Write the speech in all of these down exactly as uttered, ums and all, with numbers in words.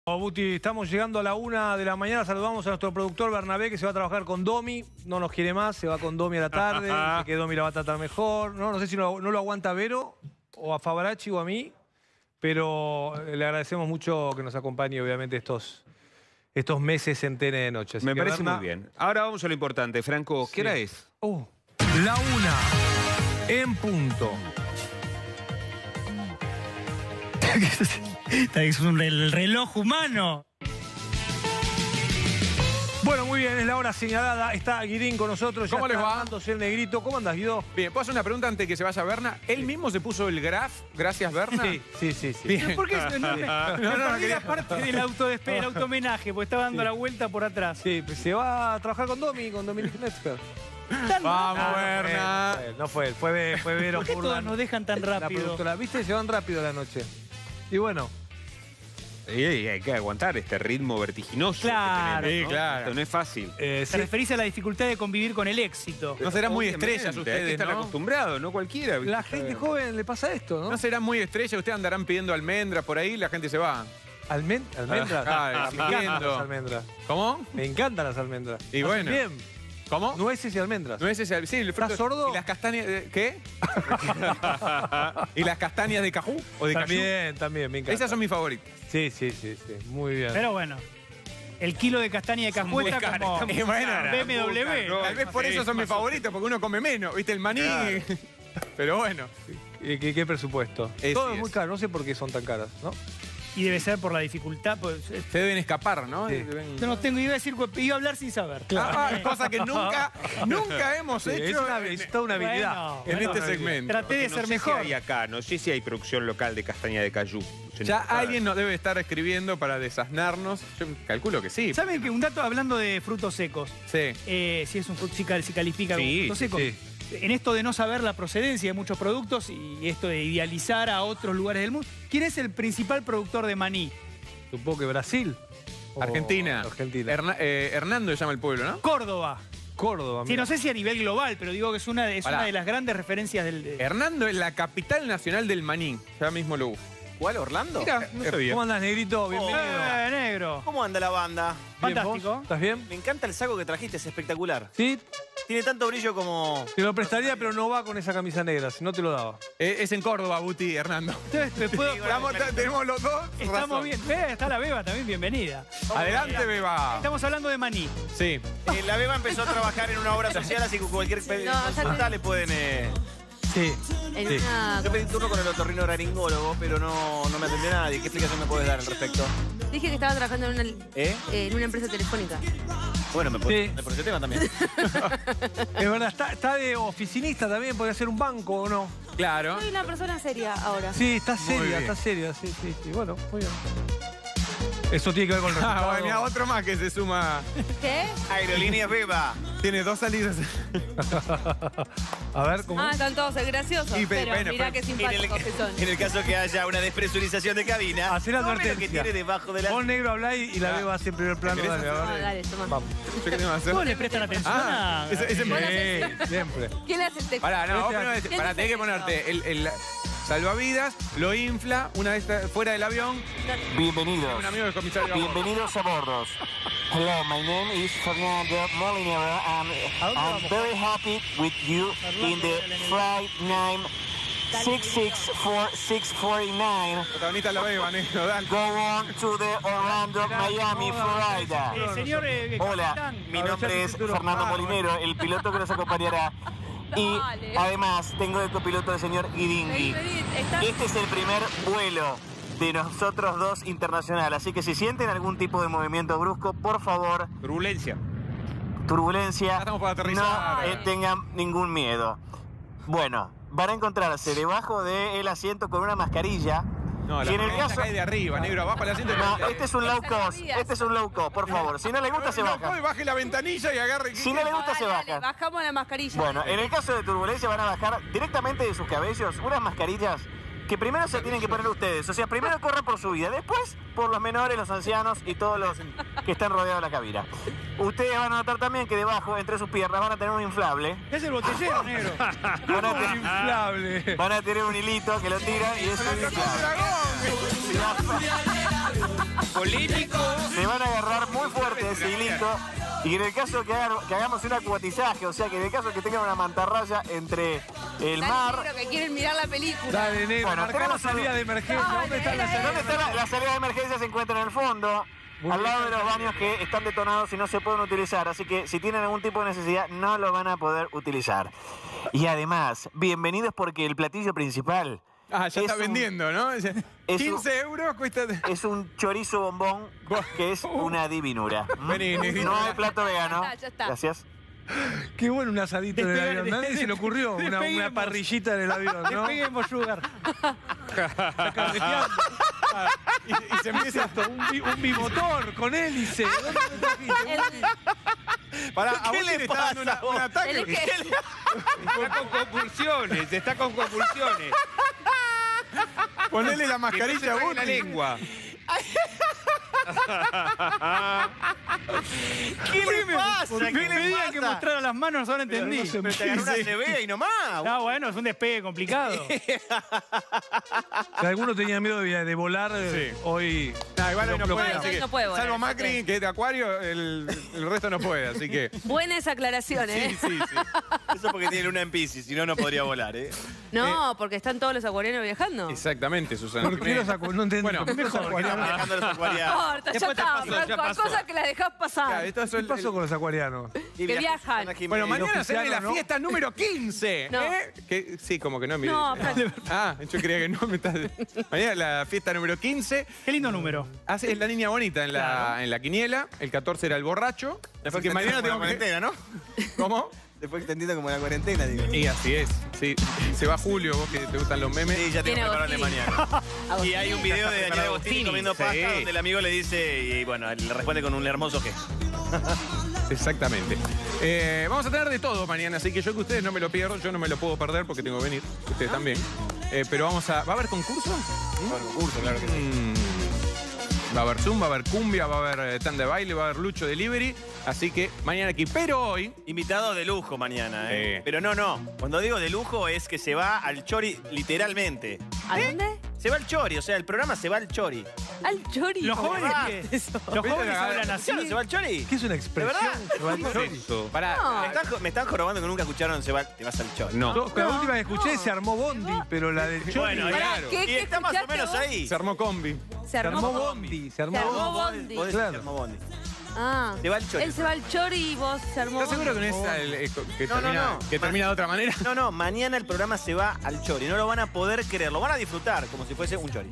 Buti, estamos llegando a la una de la mañana. Saludamos a nuestro productor Bernabé, que se va a trabajar con Domi. No nos quiere más, se va con Domi a la tarde. Dice que Domi la va a tratar mejor. No, no sé si no, no lo aguanta Vero, o a Fabarachi o a mí. Pero le agradecemos mucho que nos acompañe, obviamente, estos, estos meses en T N de Noche. Así Me que, parece Berna, muy bien. Ahora vamos a lo importante. Franco, ¿qué sí. hora es? Uh, la una, en punto. Es un, el reloj humano. Bueno, muy bien, es la hora señalada. Está Guirín con nosotros. ¿Cómo ya les está va? armándose el negrito. ¿Cómo andas, Guido? Bien, ¿puedo hacer una pregunta antes de que se vaya Berna? ¿Él mismo se puso el graph? Gracias, Berna. Sí, sí, sí. sí. Bien. ¿Por qué? No, me, me no, no, perdí quería- la parte del autodespe, el automenaje, porque estaba dando Sí. la vuelta por atrás. Sí, pues se va a trabajar con Domi, con Dominic Metzger. Tan Vamos, rápido. Berna. No fue él, fue, fue, fue Vero ¿Por qué todos Furlan, nos dejan tan la rápido? productora. ¿Viste? Se van rápido la noche. Y bueno, Y hay, hay que aguantar este ritmo vertiginoso. Claro. que tenemos, ¿no? Sí, claro. Esto no es fácil. eh, ¿Te sí. referís a la dificultad de convivir con el éxito? No serán muy Obviamente, estrellas Hay que ustedes, estar ¿no? acostumbrado, no cualquiera. ¿viste? La gente joven le pasa esto, ¿no? No serán muy estrellas, ustedes andarán pidiendo almendras por ahí, la gente se va. Almen- almendras. Ah, me encantan siguiendo. las almendras. ¿Cómo? Me encantan las almendras. Y Hacen bueno. bien. ¿Cómo? Nueces y almendras. No es ese, sí, el fruto- ¿Estás sordo? ¿Y las castañas de qué? ¿Y las castañas de cajú o de cayú? También, también, me encanta. Esas son mis favoritas. Sí, sí, sí, sí. Muy bien. Pero bueno, el kilo de castaña de cajú está caras, como están muy Y bueno, caras. B M W. No, Tal vez por sí, eso son mis más o- favoritas, porque uno come menos, ¿viste? El maní. Pero bueno. ¿Y ¿Qué, qué presupuesto? Ese Todo es es. muy caro, no sé por qué son tan caras, ¿no? Y debe ser por la dificultad. Pues, eh, Se deben escapar, ¿no? Sí. Deben- yo no tengo, iba a decir, iba a hablar sin saber. Ah, ah, cosa que nunca, nunca hemos Sí, es, hecho una, en, es toda una habilidad. Bueno, en bueno, este segmento. Traté de No ser sé mejor. Si hay acá, no sé si hay producción local de castaña de cayú. Se Ya nos sabe. alguien nos debe estar escribiendo para desasnarnos. Yo calculo que sí. ¿Saben que un dato hablando de frutos secos? Sí. Eh, si es un fruto, si, cal- si califica como Sí, fruto sí, seco. sí. En esto de no saber la procedencia de muchos productos y esto de idealizar a otros lugares del mundo, ¿quién es el principal productor de maní? Supongo que Brasil. O Argentina. Argentina. Herna- eh, Hernando se llama el pueblo, ¿no? Córdoba. Córdoba. Sí, mira. no sé si a nivel global, pero digo que es una de, es Pará. una de las grandes referencias del... de- Hernando es la capital nacional del maní. Ya mismo lo busco. ¿Cuál, Orlando? Mira, No sabía. ¿Cómo andas, negrito? Bienvenido. ¡Eh, negro! ¿Cómo anda la banda? Bien, Fantástico. ¿vos? ¿Estás bien? Me encanta el saco que trajiste, es espectacular. Sí, Tiene tanto brillo como... te lo prestaría, pero no va con esa camisa negra, si no te lo daba. Eh, es en Córdoba, Buti, Hernando. Entonces, te puedo- Estamos- tenemos los dos. estamos razón. bien. Eh, está la Beba también, bienvenida. Adelante, Beba. Estamos hablando de maní. Sí. Eh, la Beba empezó a trabajar en una obra social, así que cualquier consulta le pueden... eh, Sí. En Sí. una... Yo pedí turno con el otorrinolaringólogo, pero no, no me atendió nadie. ¿Qué explicación me puedes dar al respecto? Dije que estaba trabajando en una, ¿Eh? eh, en una empresa telefónica. Bueno, me puedes Sí. sí. por ese tema también. Es verdad, está, está de oficinista también, podría ser un banco o no. Claro. Soy una persona seria ahora. Sí, está Muy seria, bien. está seria, sí, sí, sí. Bueno, muy bien. Eso tiene que ver con el Ah, resultado. bueno, mira, otro más que se suma. ¿Qué? Aerolíneas Beba. Tiene dos salidas. A ver, ¿cómo? Ah, están todos graciosos. Y, pe- pero bueno, mirá pero qué En el, simpáticos que son. en el caso que haya una despresurización de cabina, Hacé la no menos que advertencia. tiene debajo de la... Vos, negro, hablá y, y la Ah. Beba hace en primer plano. ¿Querés Dale, a Ah, ver. dale, toma. Vamos. ¿Yo qué tengo que hacer? ¿Cómo le prestan atención Ah, a...? ese, ese me... Sí, siempre. ¿Quién le hace el texto? Pará, no, vos primero ¿Quién pará, dice tenés que eso? ponerte el, el salvavidas, lo infla, una vez está fuera del avión, Bienvenidos. un amigo del comisario. a bordo. Bienvenidos a bordos. Hello, my name is Fernando Molinero and I'm very happy with you in the flight nine six six four six four nine. Protagonista la beba, negro, dale. Go on to the Orlando, Miami, Florida. Eh, señor eh, Hola, capitán. mi nombre es Fernando Molinero, el piloto que nos acompañará. Y Dale. además tengo de copiloto al señor Vení, Idingui. vení, está- Este es el primer vuelo de nosotros dos internacional, así que si sienten algún tipo de movimiento brusco, por favor, Turbulencia. turbulencia, Ya estamos por aterrizar. no eh, tengan ningún miedo. Bueno, van a encontrarse debajo del asiento con una mascarilla. No, la y en el mascarilla caso... cae de arriba, negro, abajo el asiento. No, este es un low Esa cost, salvavidas. este es un low cost, por favor. Si no le gusta, se No, baja. no, baje la ventanilla y agarre. Si no le gusta, se Dale, dale, baja. bajamos la mascarilla. Bueno, en el caso de turbulencia van a bajar directamente de sus cabellos unas mascarillas que primero se tienen que poner ustedes. O sea, primero corren por su vida, después por los menores, los ancianos y todos los que están rodeados de la cabina. Ustedes van a notar también que debajo, entre sus piernas, van a tener un inflable. Es el botellero, negro. Van a, te- Inflable. van a tener un hilito que lo tiran y es un inflable. ¡Dragón! Polémico. Se van a agarrar muy fuerte de ese hilito. Y en el caso que, haga- que hagamos un acuatizaje, o sea que en el caso que tengan una mantarraya entre el Dale, mar... negro, que quieren mirar la película. Dale, negro, Bueno, marcá la tenemos salida algo. de emergencia. Ay, ¿Dónde está la era, salida? ¿Dónde está la, la salida de emergencia? Se encuentra en el fondo, Muy al bien. lado de los baños que están detonados y no se pueden utilizar. Así que si tienen algún tipo de necesidad, no lo van a poder utilizar. Y además, bienvenidos porque el platillo principal Ah, ya Es está un- vendiendo, ¿no? es quince euros cuesta... es un chorizo bombón que es una divinura. Vení, negrito. No hay plato vegano. Ya está, ya está. Gracias. Qué bueno un asadito en el Despega- avión. Nadie se le ocurrió una, una despeguemos. parrillita en el avión, ¿no? Despeguemos, Sugar. y, y se empieza esto, un, bi- un bimotor con hélice. ¿Dónde me trajiste? El- Pará, ¿a ¿Qué vos le te está dando una- pasa, un vos? ataque? el que- Está con convulsiones, está con convulsiones. Ponele la Que no se mascarilla a trague vos. la lengua. ¿Qué le pasa? Porque ¿Qué me le digan que pasa? mostrara las manos, ahora entendí. Pero te agarró una C B y nomás. No, bueno, es un despegue complicado. Si alguno tenía miedo de, de volar, eh, Sí. hoy... No, igual hoy no Lo- puede, no, así que, no puede volar, salvo eso Macri, sí. que es de acuario, el, el resto no puede, así que... Buenas aclaraciones, ¿eh? Sí, sí, sí. Eso porque tiene luna en Piscis, si no, no podría volar, ¿eh? No, porque están todos los acuarianos viajando. Exactamente, Susana. ¿Por qué los acu- No entendí. Bueno, ¿Por qué los acuarianos? Dejando los No acuarianos. importa, ya Después te está, pasó, Franco. ya Hay pasó. cosas que las dejás Claro, pasar. esto es ¿Qué el- pasó el- con los acuarianos? Y Que viaja- viajan. Susana Jiménez. Bueno, mañana se oficial, viene la ¿no? fiesta número quince. No. ¿eh? Que, sí, como que no, mire. No, Franco. Ah, yo creía que no. Me estás... Mañana la fiesta número quince. Qué lindo número. Hace, es la niña bonita en la, en la quiniela. El catorce era el borracho. Después Así que mañana tengo la que... cuarentena, ¿no? ¿Cómo? Después extendiendo como la cuarentena, digo. Y así es. Sí. Se va Julio, vos que te gustan los memes. Sí, ya tengo Tiene que prepararle Agostini. mañana. Y hay un video de Daniel Agostini Agostini, comiendo pasta sí. donde el amigo le dice, y bueno, le responde con un hermoso gesto. Exactamente. Eh, vamos a tener de todo mañana, así que yo que ustedes no me lo pierdo, yo no me lo puedo perder porque tengo que venir. Ustedes también. Eh, pero vamos a... ¿Va a haber concurso? Bueno, concurso, claro que sí. Mm. Va a haber Zoom, va a haber cumbia, va a haber eh, tanda de baile, va a haber Lucho Delivery. Así que mañana aquí. Pero hoy... Invitado de lujo mañana, ¿eh? Sí. Pero no, no. Cuando digo de lujo es que se va al chori literalmente. ¿A dónde? Se va al chori, o sea, el programa se va al chori. Al chori. Los jóvenes, Ah, que- eso. los jóvenes la- hablan así. ¿Se va al chori? ¿Qué es una expresión? verdad? Se va al chori. Eso. Pará. No. Me están, jo- me están jorobando que nunca escucharon se va, te vas al chori. No. No, la última que escuché se armó Bondi, pero la del chori... Bueno, Pará, claro. ¿qué- y qué está más o escuchaste menos vos? ahí. Se armó combi. Se se armó. armó Bondi, se armó Se armó Bondi. Bondi. Vos decís Claro. se armó Bondi. Ah. Se va al chori. Él se va al chori y vos se armó. ¿Estás seguro que no Bondi. es el- el- que, No, no, termina, no. que termina de otra manera? No, no, mañana el programa se va al chori. No lo van a poder creer, lo van a disfrutar como si fuese un chori.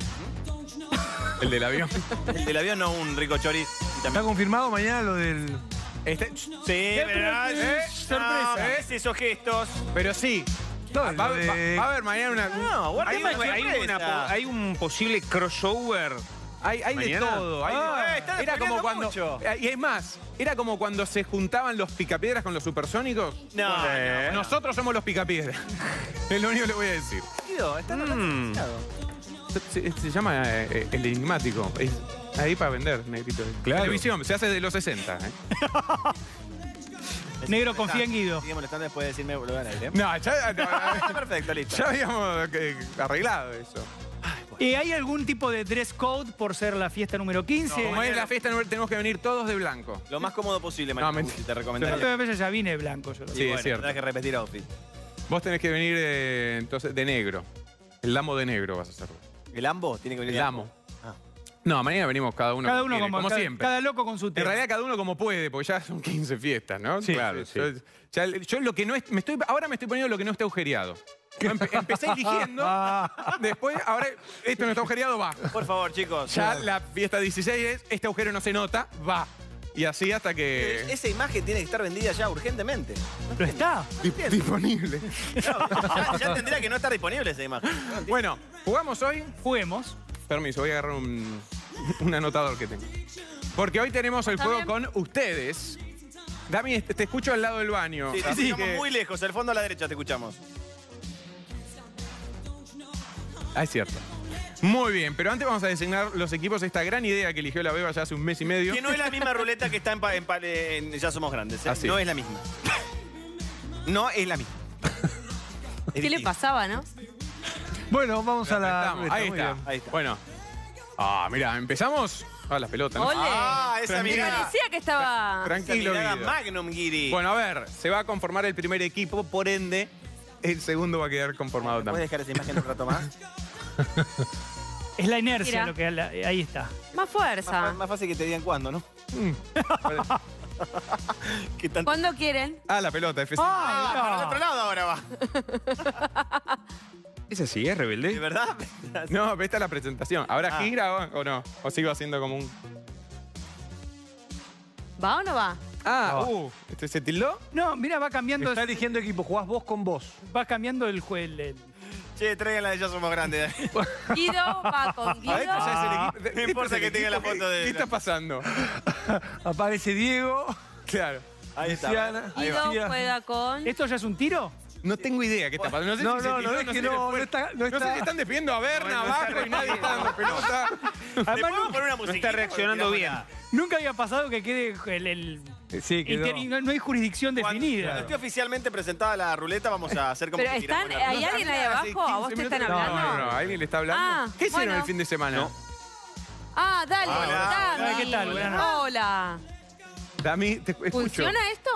El del avión. El del avión no un rico chori. Y ¿Está también- confirmado mañana lo del...? Este- Sí, ¿verdad? Eh, No, sorpresa. ¿ves esos gestos? pero sí. No, Va, lo va- de- va a haber mañana una... No, guarda Hay, más un- hay sorpresa. una po- hay un posible crossover. Hay, hay de ¿Mañana? todo. hay de- Ah, están era como spoileando cuando. mucho. eh, Y es más, era como cuando se juntaban los picapiedras con los supersónicos. No, no, no. Nosotros somos los picapiedras. Es lo único que le voy a decir. Guido, está Mm. Se, se- se llama eh, el enigmático. Es ahí para vender, negrito. Claro. Televisión, se hace de los sesenta. ¿eh? Negro, confía en Guido. Sigue molestando después de decirme volver al aire. No, ya, Ah, perfecto, listo. ya habíamos eh, arreglado eso. Eh, ¿Hay algún tipo de dress code por ser la fiesta número quince? Como es la fiesta, tenemos que venir todos de blanco. Lo más cómodo posible, No, Manuel. mentira. te Yo recomendaría. a veces ya vine blanco. Yo. Sí, Y bueno, es cierto. Tendrás que repetir outfit. Vos tenés que venir eh, entonces de negro. El damo de negro vas a hacer. ¿El ambo? Tiene que venir El de amo. Ah. No, mañana venimos cada uno Cada como, uno quiere, como, como cada, siempre. cada loco con su En tema. realidad cada uno como puede, porque ya son quince fiestas, ¿no? Sí, claro, sí. Yo, ya- yo lo que no es, me estoy, ahora me estoy poniendo lo que no está agujereado. Yo empe- empecé eligiendo, después, ahora esto no está agujereado, va. Por favor, chicos. Ya la fiesta dieciséis es, este agujero no se nota, va. Y así hasta que... Esa imagen tiene que estar vendida ya urgentemente. Pero está. Dip- disponible. Claro, ya, ya tendría que no estar disponible esa imagen. Bueno, jugamos hoy. Juguemos. Permiso, voy a agarrar un, un anotador que tengo. Porque hoy tenemos el ¿Está juego bien? con ustedes. Dami, te te escucho al lado del baño. Sí, te así escuchamos que- muy lejos, al fondo a la derecha te escuchamos. Ah, es cierto. Muy bien, pero antes vamos a designar los equipos, esta gran idea que eligió la Beba ya hace un mes y medio. Que no es la misma ruleta que está en, pa- en pa- en Ya Somos Grandes. ¿eh? Así. No es la misma. No es la misma. Es ¿Qué le distinta. pasaba, no? Bueno, vamos a la... Apretamos. Ahí Muy está. bien. Ahí está. Bueno. Ah, mira, empezamos Ah, la pelota, ¿no? Ole. Ah, esa Tranquilo. mirada. Parecía que estaba... Tranquilo, Esa mirada Guido. Magnum, Guiri. Bueno, a ver, se va a conformar el primer equipo, por ende, el segundo va a quedar conformado ¿Puedes también. dejar esa imagen un rato más? Es la inercia Mira. lo que la- ahí está. Más fuerza. Más, más fácil que te digan cuándo, ¿no? ¿Qué tanto? ¿Cuándo quieren? Ah, la pelota, F cinco. Ah, para el otro lado ahora va. ¿Es así, es rebelde? ¿De verdad? No, esta es la presentación. ¿Ahora Ah. gira o, o no? ¿O sigo haciendo como un...? ¿Va o no va? Ah, No. uh, ¿este se tildó? No, mira, va cambiando, Está eligiendo equipo, jugás vos con vos. va cambiando el juego. Che, traigan la de Ya Somos Grandes. Guido va con Guido. Ah, este ya es el equipo. No Este importa es el que tenga equipo la foto de- ¿Qué está pasando? Aparece Diego, Claro. Ahí está. Luciana. Ahí va. Guido juega con... ¿Esto ya es un tiro? No tengo idea qué está pasando. No sé No, si se no, tildó, no, es sé que si le no, fue. no está- no No sé está- si están despidiendo a Berna No, no está abajo y nadie está dando pelota. ¿Le Además, podemos poner una no musiquita? está reaccionando Porque bien. tiramos nunca había pasado que quede el... el- Sí, quedó. inter- y no, no hay jurisdicción la- Cuando definida. cuando esté oficialmente presentada la ruleta, vamos a hacer como Pero que tiramos están... la ¿Hay ruleta. alguien ahí Hace abajo? ¿A vos te quince están minutos- hablando? No, no, no. ¿Alguien le está hablando? Ah, ¿Qué hicieron bueno. el fin de semana? Ah, dale, Hola. Dami. Hola, ¿qué tal? Buenas noches. Hola. Dami, te escucho. ¿Funciona esto?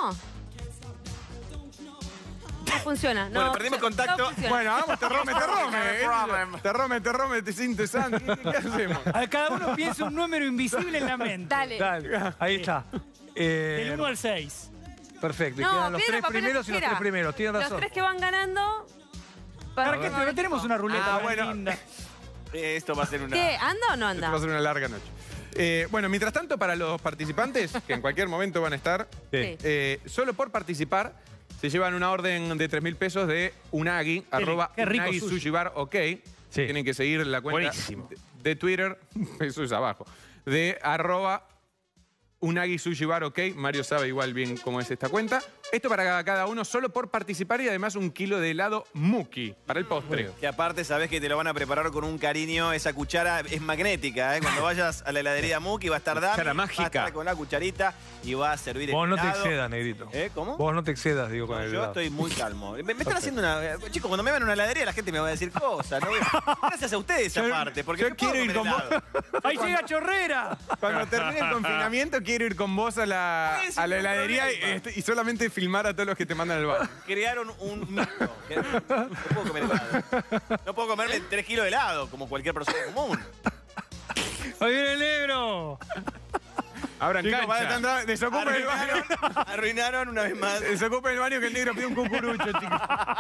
No funciona. No, Bueno, perdimos contacto. no funciona. Bueno, vamos, te rome, te rome. Problem. Te rome, te rome, te sientes santo. ¿Qué, qué hacemos? A cada uno piensa un número invisible en la mente. Dale. Dale, ahí está. Eh, Del uno al seis. Perfecto, y No, quedan los piedra, tres papel o primeros y los tijera. tres primeros, tienen Los razón. tres que van ganando... ¿Para qué? No tenemos una ruleta Ah, tan bueno. linda. Eh, Esto va a ser una... ¿Qué? ¿Anda o no Esto va a anda? ser una larga noche. Eh, bueno, mientras tanto, para los participantes, que en cualquier momento van a estar, Sí. eh, solo por participar, se llevan una orden de tres mil pesos de Unagi, arroba qué rico Unagi sushi. Sushi Bar, ok. Sí. Tienen que seguir la cuenta Buenísimo. de, de Twitter, eso es abajo, de arroba Unagi Sushi Bar, ok. Mario sabe igual bien cómo es esta cuenta. Esto para cada uno solo por participar y además un kilo de helado Muki para el postre. Que aparte sabés que te lo van a preparar con un cariño. Esa cuchara es magnética, ¿eh? Cuando vayas a la heladería Muki va a estar Dami, Cuchara va a mágica. estar con la cucharita y va a servir el Vos no te helado. excedas, negrito. ¿Eh? ¿Cómo? Vos no te excedas, digo, con No, el yo helado. estoy muy calmo. Me, me están haciendo una... Chicos, cuando me van a una heladería la gente me va a decir cosas. ¿no? Gracias a ustedes Yo- aparte, porque yo no puedo quiero ir comer con helado. ¡Ahí llega Chorrera! Cuando termine el confinamiento, quiero ir con vos a la, Oye, sin a la ningún heladería y, problema. este, y solamente filmar a todos los que te mandan al bar. Crearon un mito. que- No puedo comer helado. No puedo comerme tres kilos de helado, como cualquier persona común. ¡Ahí viene el negro! Abran Chicos, cancha. van a- Desocupen el baño. Arruinaron, arruinaron una vez más. Desocupen el baño que el negro pide un cucurucho, chicos.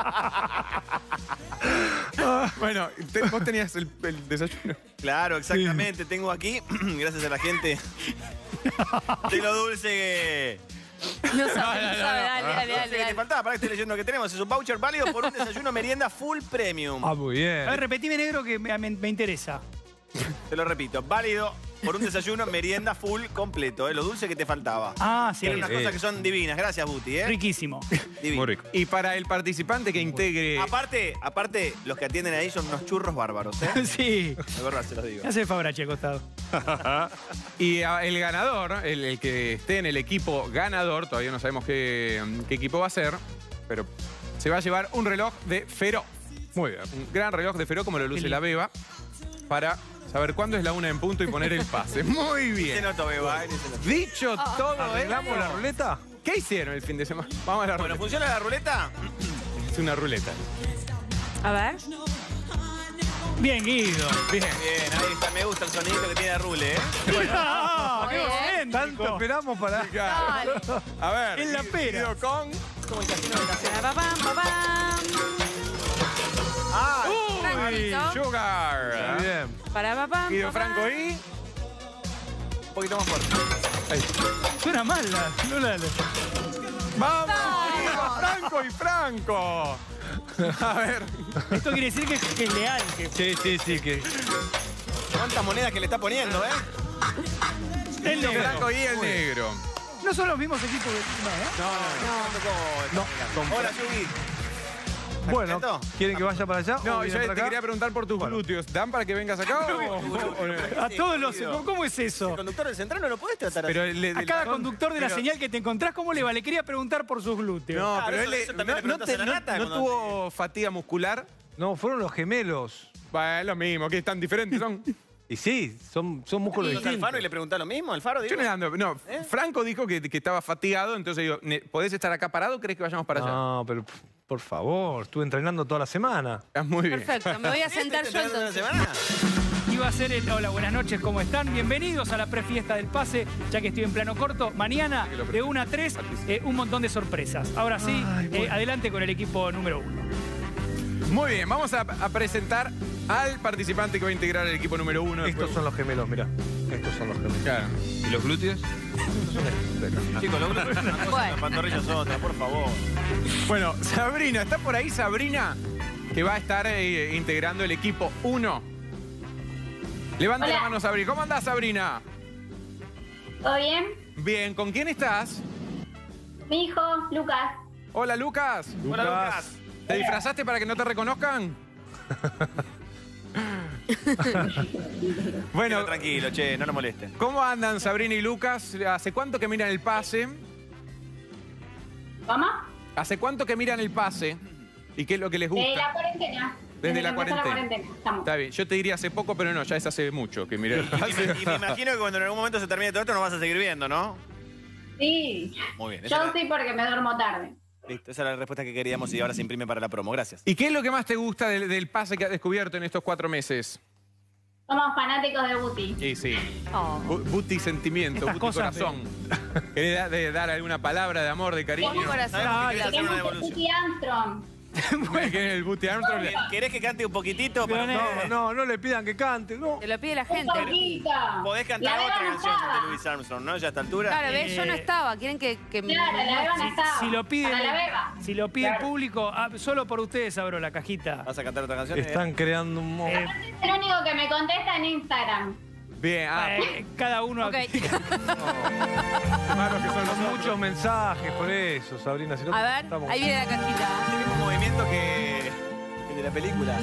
Bueno, te- vos tenías el, el desayuno. Claro, exactamente. Tengo aquí, gracias a la gente, de lo dulce que... No sabe, no sabe. Dale, dale, dulce dale. que te dale. faltaba, para que estoy leyendo lo que tenemos. Es un voucher válido por un desayuno merienda full premium. Ah, muy A ver, bien. repetime, negro, que me, me- me interesa. Te lo repito, válido por un desayuno merienda full completo. ¿eh? Lo dulce que te faltaba. Ah, sí. Tiene unas eh. cosas que son divinas. Gracias, Buti. ¿eh? Riquísimo. Divino. Muy rico. Y para el participante que integre... Aparte, aparte, los que atienden ahí son unos churros bárbaros, ¿eh? Sí. De verdad, se los digo. ¿Qué hace Fabrache acostado? Y a- el ganador, el, el que esté en el equipo ganador, todavía no sabemos qué, qué equipo va a ser, pero se va a llevar un reloj de Feró. Muy bien. Un gran reloj de Feró, como lo luce Qué la Beba, para saber cuándo es la una en punto y poner el pase. Muy Se bien. notó, Beba. ¿eh? Se notó. Dicho todo ¿Arreglamos esto, la ruleta? ¿qué hicieron el fin de semana? Vamos a la Bueno, ruleta. ¿funciona la ruleta? Es una ruleta. A ver. Bien, Guido. Bien. Bien, ahí está. Me gusta el sonido que tiene Rule, ¿eh? ¡Ah! ¡Qué Muy bien. Tanto egocéntrico! esperamos para... Dale. A ver. En la Guido pera. con... Como el casino de la Pa, pam, pa, pam. Ah, Franquito. Sugar. Muy bien. Para, pa, pam, Guido pa, pam. Franco y... un poquito más fuerte. Suena mal la... No la... la- ¡Vamos! Guido Franco y Franco. A ver. Esto quiere decir que, que es leal. Que... Sí, sí, sí, que... ¿Cuántas monedas que le está poniendo, eh? El Guido negro. Franco y el negro. No son los mismos equipos que... No, ¿eh? No. Hola, Yugi. Bueno, ¿Esto? ¿quieren que vaya para allá? No, o yo vienen te para acá? quería preguntar por tus glúteos. ¿Dan para que vengas acá o, o- o- A todos los... Guido. ¿Cómo es eso? El conductor del central no lo podés tratar así. Pero le- A le- cada son- conductor de la pero- señal que te encontrás, ¿cómo le va? Le quería preguntar por sus glúteos. No, Claro, pero eso- él le- eso también no, le no preguntas te- a la no- nata no cuando tuvo fatiga muscular. No, fueron los gemelos. Bueno, es lo mismo, que tan diferentes son. Y sí, son, son músculos ¿Y distintos. Alfaro y le preguntó lo mismo? ¿Alfaro Yo dijo? no, ando- no, ¿Eh? Franco dijo que, que estaba fatigado, entonces digo, "Ne- ¿podés estar acá parado o querés que vayamos para allá? No, pero por favor, estuve entrenando toda la semana. Estás muy bien. Perfecto, me voy a sentar yo ¿Estás entonces. semana? Iba a ser el... Hola, buenas noches, ¿cómo están? Bienvenidos a la prefiesta del pase, ya que estoy en plano corto. Mañana, de una a tres, eh, un montón de sorpresas. Ahora sí, Ay, bueno. eh, adelante con el equipo número uno. Muy bien, vamos a, a presentar al participante que va a integrar el equipo número uno. Estos son los gemelos, mirá. Estos son los gemelos. Claro. ¿Y los glúteos? Chicos, lo una cosa, Bueno. la pantorrilla es otra, por favor. Bueno, Sabrina, ¿está por ahí Sabrina? Que va a estar eh, integrando el equipo uno. Levante Hola. la mano, Sabrina. ¿Cómo andás, Sabrina? ¿Todo bien? Bien, ¿con quién estás? Mi hijo, Lucas. Hola, Lucas. Hola, Lucas. ¿Te disfrazaste para que no te reconozcan? Bueno, Quédate tranquilo, che, no nos molesten. ¿cómo andan Sabrina y Lucas? ¿Hace cuánto que miran el pase? ¿Cómo? ¿Hace cuánto que miran el pase? ¿Y qué es lo que les gusta? Desde la cuarentena. Desde la que empezó cuarentena. Estamos. Está bien, yo te diría hace poco, pero no, ya es hace mucho que miré el Y pase. me, y me imagino que cuando en algún momento se termine todo esto nos vas a seguir viendo, ¿no? Sí. Muy bien. Esa, Yo era, sí porque me duermo tarde. listo, esa era la respuesta que queríamos y ahora se imprime para la promo. Gracias. ¿Y qué es lo que más te gusta del, del pase que has descubierto en estos cuatro meses? Somos fanáticos de Buti. Sí, sí. Oh. Bu- Buti sentimiento, Estas Buti cosas corazón. ¿Querés da- de dar alguna palabra de amor, de cariño? Mi corazón. Sabemos que querés hacer una Queremos que devolución. Buti Armstrong. ¿Querés el Buti Armstrong? ¿Querés que cante un poquitito? Para... No, no, no le pidan que cante. No. Te lo pide la Un gente. poquito. Podés cantar La otra Beba no canción estaba. de Louis Armstrong, ¿no? Ya a esta altura. Claro, ves, yo no Eh, estaba. Quieren que, que me- Claro, la Beba no estaba. Si lo pide, Para la Beba. si lo pide el Claro. público, ah, solo por ustedes abro la cajita. ¿Vas a cantar otra canción? Están creando un... mo- Eh, Es el único que me contesta en Instagram. Bien, ah, eh, cada uno... Ok. malos que son los Son muchos mensajes por eso, Sabrina. Si no, A ver, estamos- ahí viene la cajita. El mismo movimiento que, que de la película.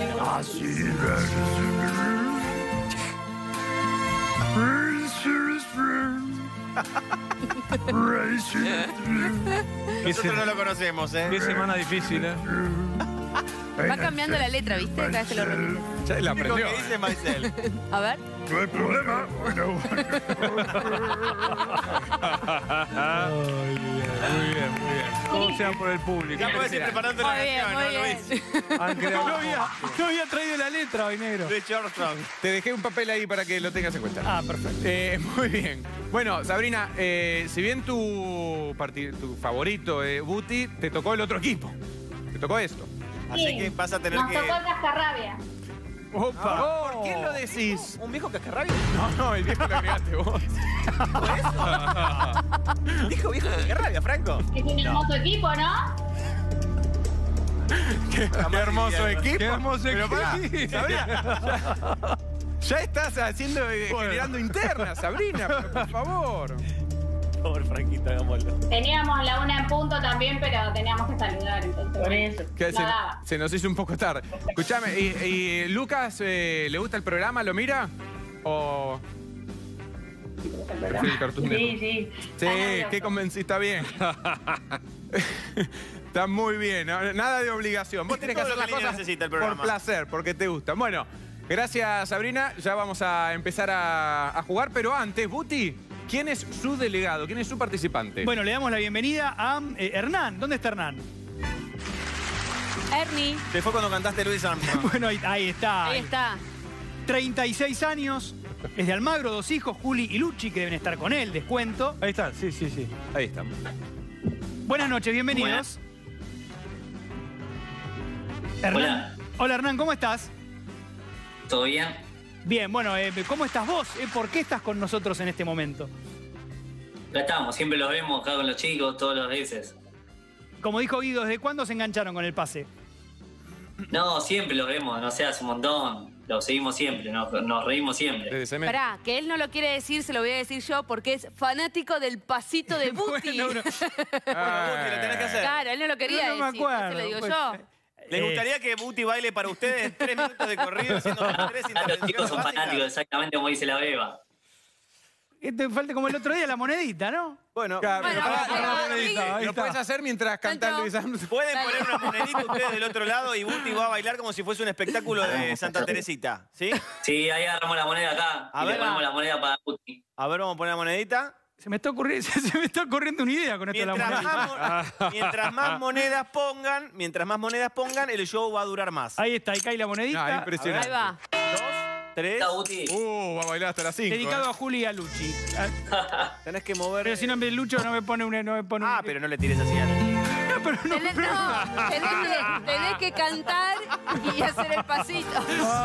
Qué, Nosotros se- no lo conocemos, ¿eh? qué semana difícil, ¿eh? Va cambiando la letra, ¿viste? Cada vez que lo repite. Ya la Lo único aprendió. que dice Maisel. A ver. Ay, muy bien, muy bien, muy bien. Todo sea por el público. Ya puedes ir preparando la Muy bien, canción, muy ¿no, bien. Luis? Han creado- No había, no había traído la letra hoy, negro. Luis Armstrong. Te dejé un papel ahí para que lo tengas en cuenta. Ah, perfecto. Eh, muy bien. Bueno, Sabrina, eh, si bien tu, parti- tu favorito, eh, Buti, te tocó el otro equipo. Te tocó esto. Así Sí. que vas a tener Nos que... tocó el cascarrabia. Opa. ¿Por qué lo decís? ¿Un viejo cascarrabia? No, no, el viejo lo agregaste vos. Dijo viejo cascarrabia, Franco. Es un hermoso equipo, ¿no? Qué, qué hermoso Bien, equipo. qué hermoso Pero equipo. pará, Sabrina, ya, ya estás haciendo, eh, generando internas, Sabrina, pero por favor. Pobre Franquito, hagámoslo. Teníamos la una en punto también, pero teníamos que saludar, entonces. Por eso. Que No se, daba. se nos hizo un poco tarde. Escuchame, ¿y, y Lucas eh, le gusta el programa? ¿Lo mira? ¿O prefiere el Cartoon Network? sí. Sí, qué convenciste, está bien. Está muy bien, ¿no? Nada de obligación. Vos tenés que Todo hacer lo las que Lina cosas necesita el por programa. placer, porque te gusta. Bueno, gracias Sabrina, ya vamos a empezar a, a jugar, pero antes, Buti, ¿quién es su delegado? ¿Quién es su participante? Bueno, le damos la bienvenida a eh, Hernán. ¿Dónde está Hernán? Ernie. Te fue cuando cantaste Luis Armstrong. Bueno, ahí, ahí está. Ahí está. treinta y seis años, es de Almagro, dos hijos, Juli y Luchi, que deben estar con él, descuento. Ahí está, sí, sí, sí. Ahí estamos. Buenas noches, bienvenidos. Hernán. Hola. Hola, Hernán, ¿cómo estás? ¿Todo bien? Bien, bueno, eh, ¿cómo estás vos? Eh, ¿Por qué estás con nosotros en este momento? Acá estamos, siempre los vemos acá con los chicos, todos los veces. Como dijo Guido, ¿desde cuándo se engancharon con el pase? No, siempre los vemos, no sé, hace un montón. Los seguimos siempre, nos, nos reímos siempre. Desde cemento. Pará, que él no lo quiere decir, se lo voy a decir yo, porque es fanático del pasito de Buti. Bueno, no. Ah, Buti, lo tenés que hacer. Claro, él no lo quería No me decir, acuerdo, se lo digo pues, yo. ¿Les Eh, gustaría que Buti baile para ustedes tres minutos de corrido haciendo las tres Los chicos intervenciones son básicas? fanáticos, exactamente como dice la Beba. Este falta como el otro día la monedita, ¿no? Bueno, Claro, Bueno, lo podés- ahí va, monedita, ahí lo está. puedes hacer mientras cantás Entró. Luis Armstrong. pueden Dale. poner una monedita ustedes del otro lado y Guti va a bailar como si fuese un espectáculo de Santa Teresita, ¿sí? Sí, ahí agarramos la moneda acá A y ver, le ponemos va. la moneda para Guti. A ver, vamos a poner la monedita. Se me está ocurriendo, se me está ocurriendo una idea con esto de la Mientras moneda. más, mo- mientras más monedas pongan, mientras más monedas pongan, el show va a durar más. Ahí está, ahí cae la monedita. Ah, impresionante. Ahí va. Dos, tres. Está Guti. Uh, va a bailar hasta las cinco. Dedicado eh. a Juli y a Luchi. Ah, Tenés que mover. Pero si no me Lucho no me pone un... No me pone un- Ah, pero no le tires así a la- No, pero no. Tenés, no, tenés que, tenés que cantar y hacer el pasito.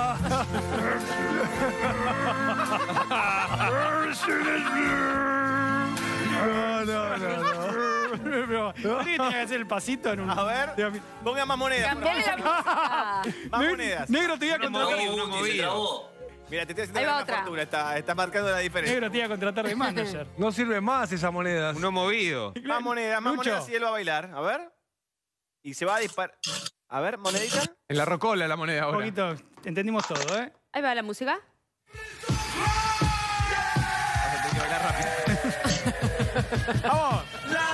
No, no, no, no. Pero, ¿por qué tenía que hacer el pasito en un... A ver, ponga más monedas. por Cambiale la música. favor. Más Ne- monedas. Negro te iba a Uno contratar. movido, uno Guti, se movido. trabó. Mira, te estoy haciendo Ahí va una otra. fortuna. Está, está marcando la diferencia. Negro te iba a contratar de manager. No sirve más esas monedas. Uno movido. Más monedas, más Lucho. monedas y él va a bailar. A ver. Y se va a disparar. A ver, monedita. En la rocola la moneda Un ahora. poquito, entendimos todo, ¿eh? Ahí va la música. Vas a tener que bailar rápido. ¡Vamos!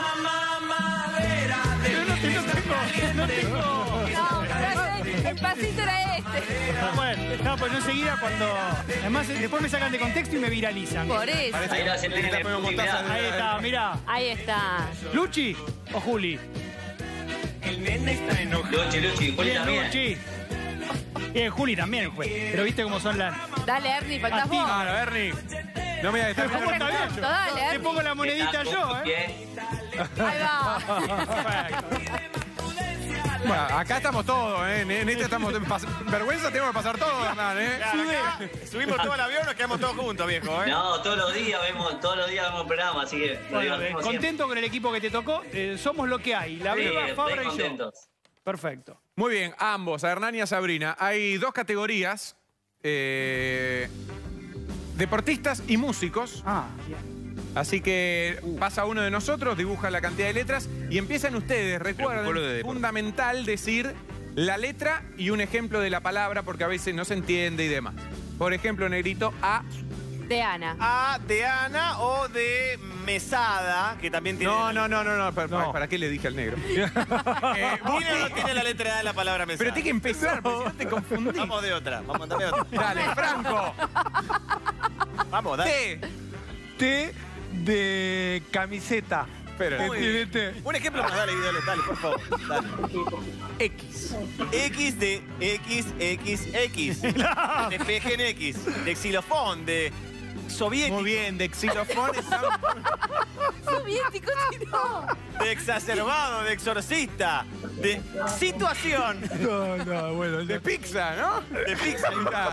Pero no, te- no tengo, no tengo. No, pero el pasito era este. Ah, bueno, no, pues no enseguida cuando... Además, eh, después me sacan de contexto y me viralizan. Por eso. Parece Ahí que la hacen te nene, ponemos Guti, mostaza mirá. Ahí está, mirá. Ahí está. ¿Luchi o Juli? Luchi, Luchi, Juli Bien, también. Luchi. Bien, Juli también fue. Pero viste cómo son las... Dale, Ernie, faltás vos. Claro, Ernie. No me digas que ¿Cómo está está Perfecto, bien? dale, Te Ernie. pongo la monedita yo, ¿eh? Bien. Ahí va. Perfecto. Bueno, acá estamos todos, ¿eh? En en este estamos... pas- Vergüenza tenemos que pasar todos, Hernán, ¿eh? Claro, acá subimos todo el avión, nos quedamos todos juntos, viejo, ¿eh? No, todos los días vemos, todos los días vemos el programa, así que nos Bueno, eh, divertimos siempre. contento con el equipo que te tocó. Eh, somos lo que hay. La Sí, Beba, re Fabra y yo. contentos. Perfecto. Muy bien, ambos, a Hernán y a Sabrina. Hay dos categorías. eh, deportistas y músicos. Ah, bien. Así que pasa uno de nosotros, dibuja la cantidad de letras y empiezan ustedes. Recuerden, Protocolo de deporte. fundamental decir la letra y un ejemplo de la palabra porque a veces no se entiende y demás. Por ejemplo, negrito, A. De Ana. A de Ana o de Mesada, que también tiene. No, no, no, no, no. ¿Para, No. para qué le dije al negro? Eh, ¿Tiene o no tiene la letra A de la palabra Mesada? Pero tiene que empezar, porque si no te confundís. Vamos de otra, vamos, dame otra. Dale, Franco. Vamos, dale. T. T de camiseta. Espera. Muy Tiene bien. T. Un ejemplo más, dale, dale, dale, por favor. Dale. X. X de X, X, X. De peje en X. De xilofón, de soviético. Muy bien, de xilofón. Soviético, no. De exacerbado, de exorcista. De situación. No, no, bueno. De pizza, ¿no? De pizza.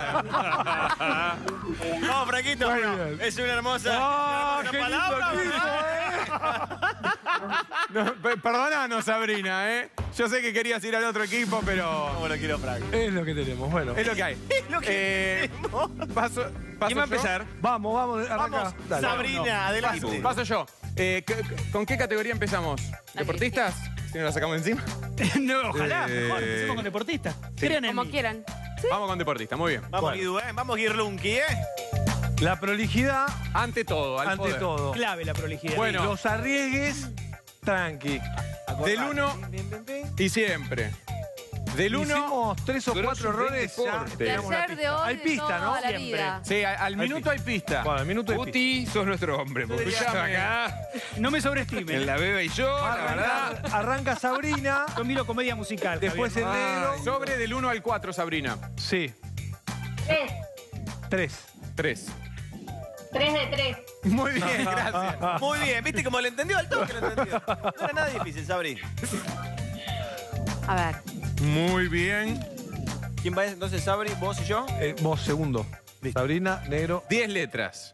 No, Franquito, Muy no. bien. Es una hermosa, ¡Ah, una qué hermosa lindo palabra. equipo, ¿verdad? No, pe- perdonanos, Sabrina, ¿eh? Yo sé que querías ir al otro equipo, pero ¿Cómo lo quiero, Frank? Es lo que tenemos, bueno. es lo que hay. lo que Eh, paso, paso ¿Quién va a yo. empezar? Vamos, vamos, arranca. Vamos, Dale. Sabrina, adelante. Paso yo. Eh, c- c- ¿Con qué categoría empezamos? ¿Deportistas? Si no la sacamos encima. No, ojalá, Eh, mejor. Empecemos con deportistas. Crean en Como mí. quieran. Vamos con deportistas, muy bien. Vamos, Guidu, ¿eh? Vamos, Girlunki, ¿eh? La prolijidad Ante todo, al ante poder. todo. Clave la prolijidad. Bueno. Los arriesgues, tranqui. Del uno y siempre. Del uno. Hicimos tres o Grosos cuatro del errores. ya deporte. De tenemos la ayer, de pista. hoy, Hay de pista, ¿no? toda la Siempre. vida. Sí, al, al minuto hay pista. Bueno, el minuto de pista. Guti, sos nuestro hombre, porque yo Escuchame. acá, No me sobreestimen. en la Beba y yo, la verdad. Arranca, arranca Sabrina, Yo miro comedia musical. después el Javier. negro. Sobre del uno al cuatro, Sabrina. Sí, Tres. tres. tres. Tres de tres. Muy bien, gracias. Muy bien, ¿viste cómo le entendió al toque? Lo entendió. No era nada difícil, Sabri. A ver. Muy bien. ¿Quién va entonces, Sabri? ¿Vos y yo? Eh, vos, segundo. Sabrina, negro. Diez letras.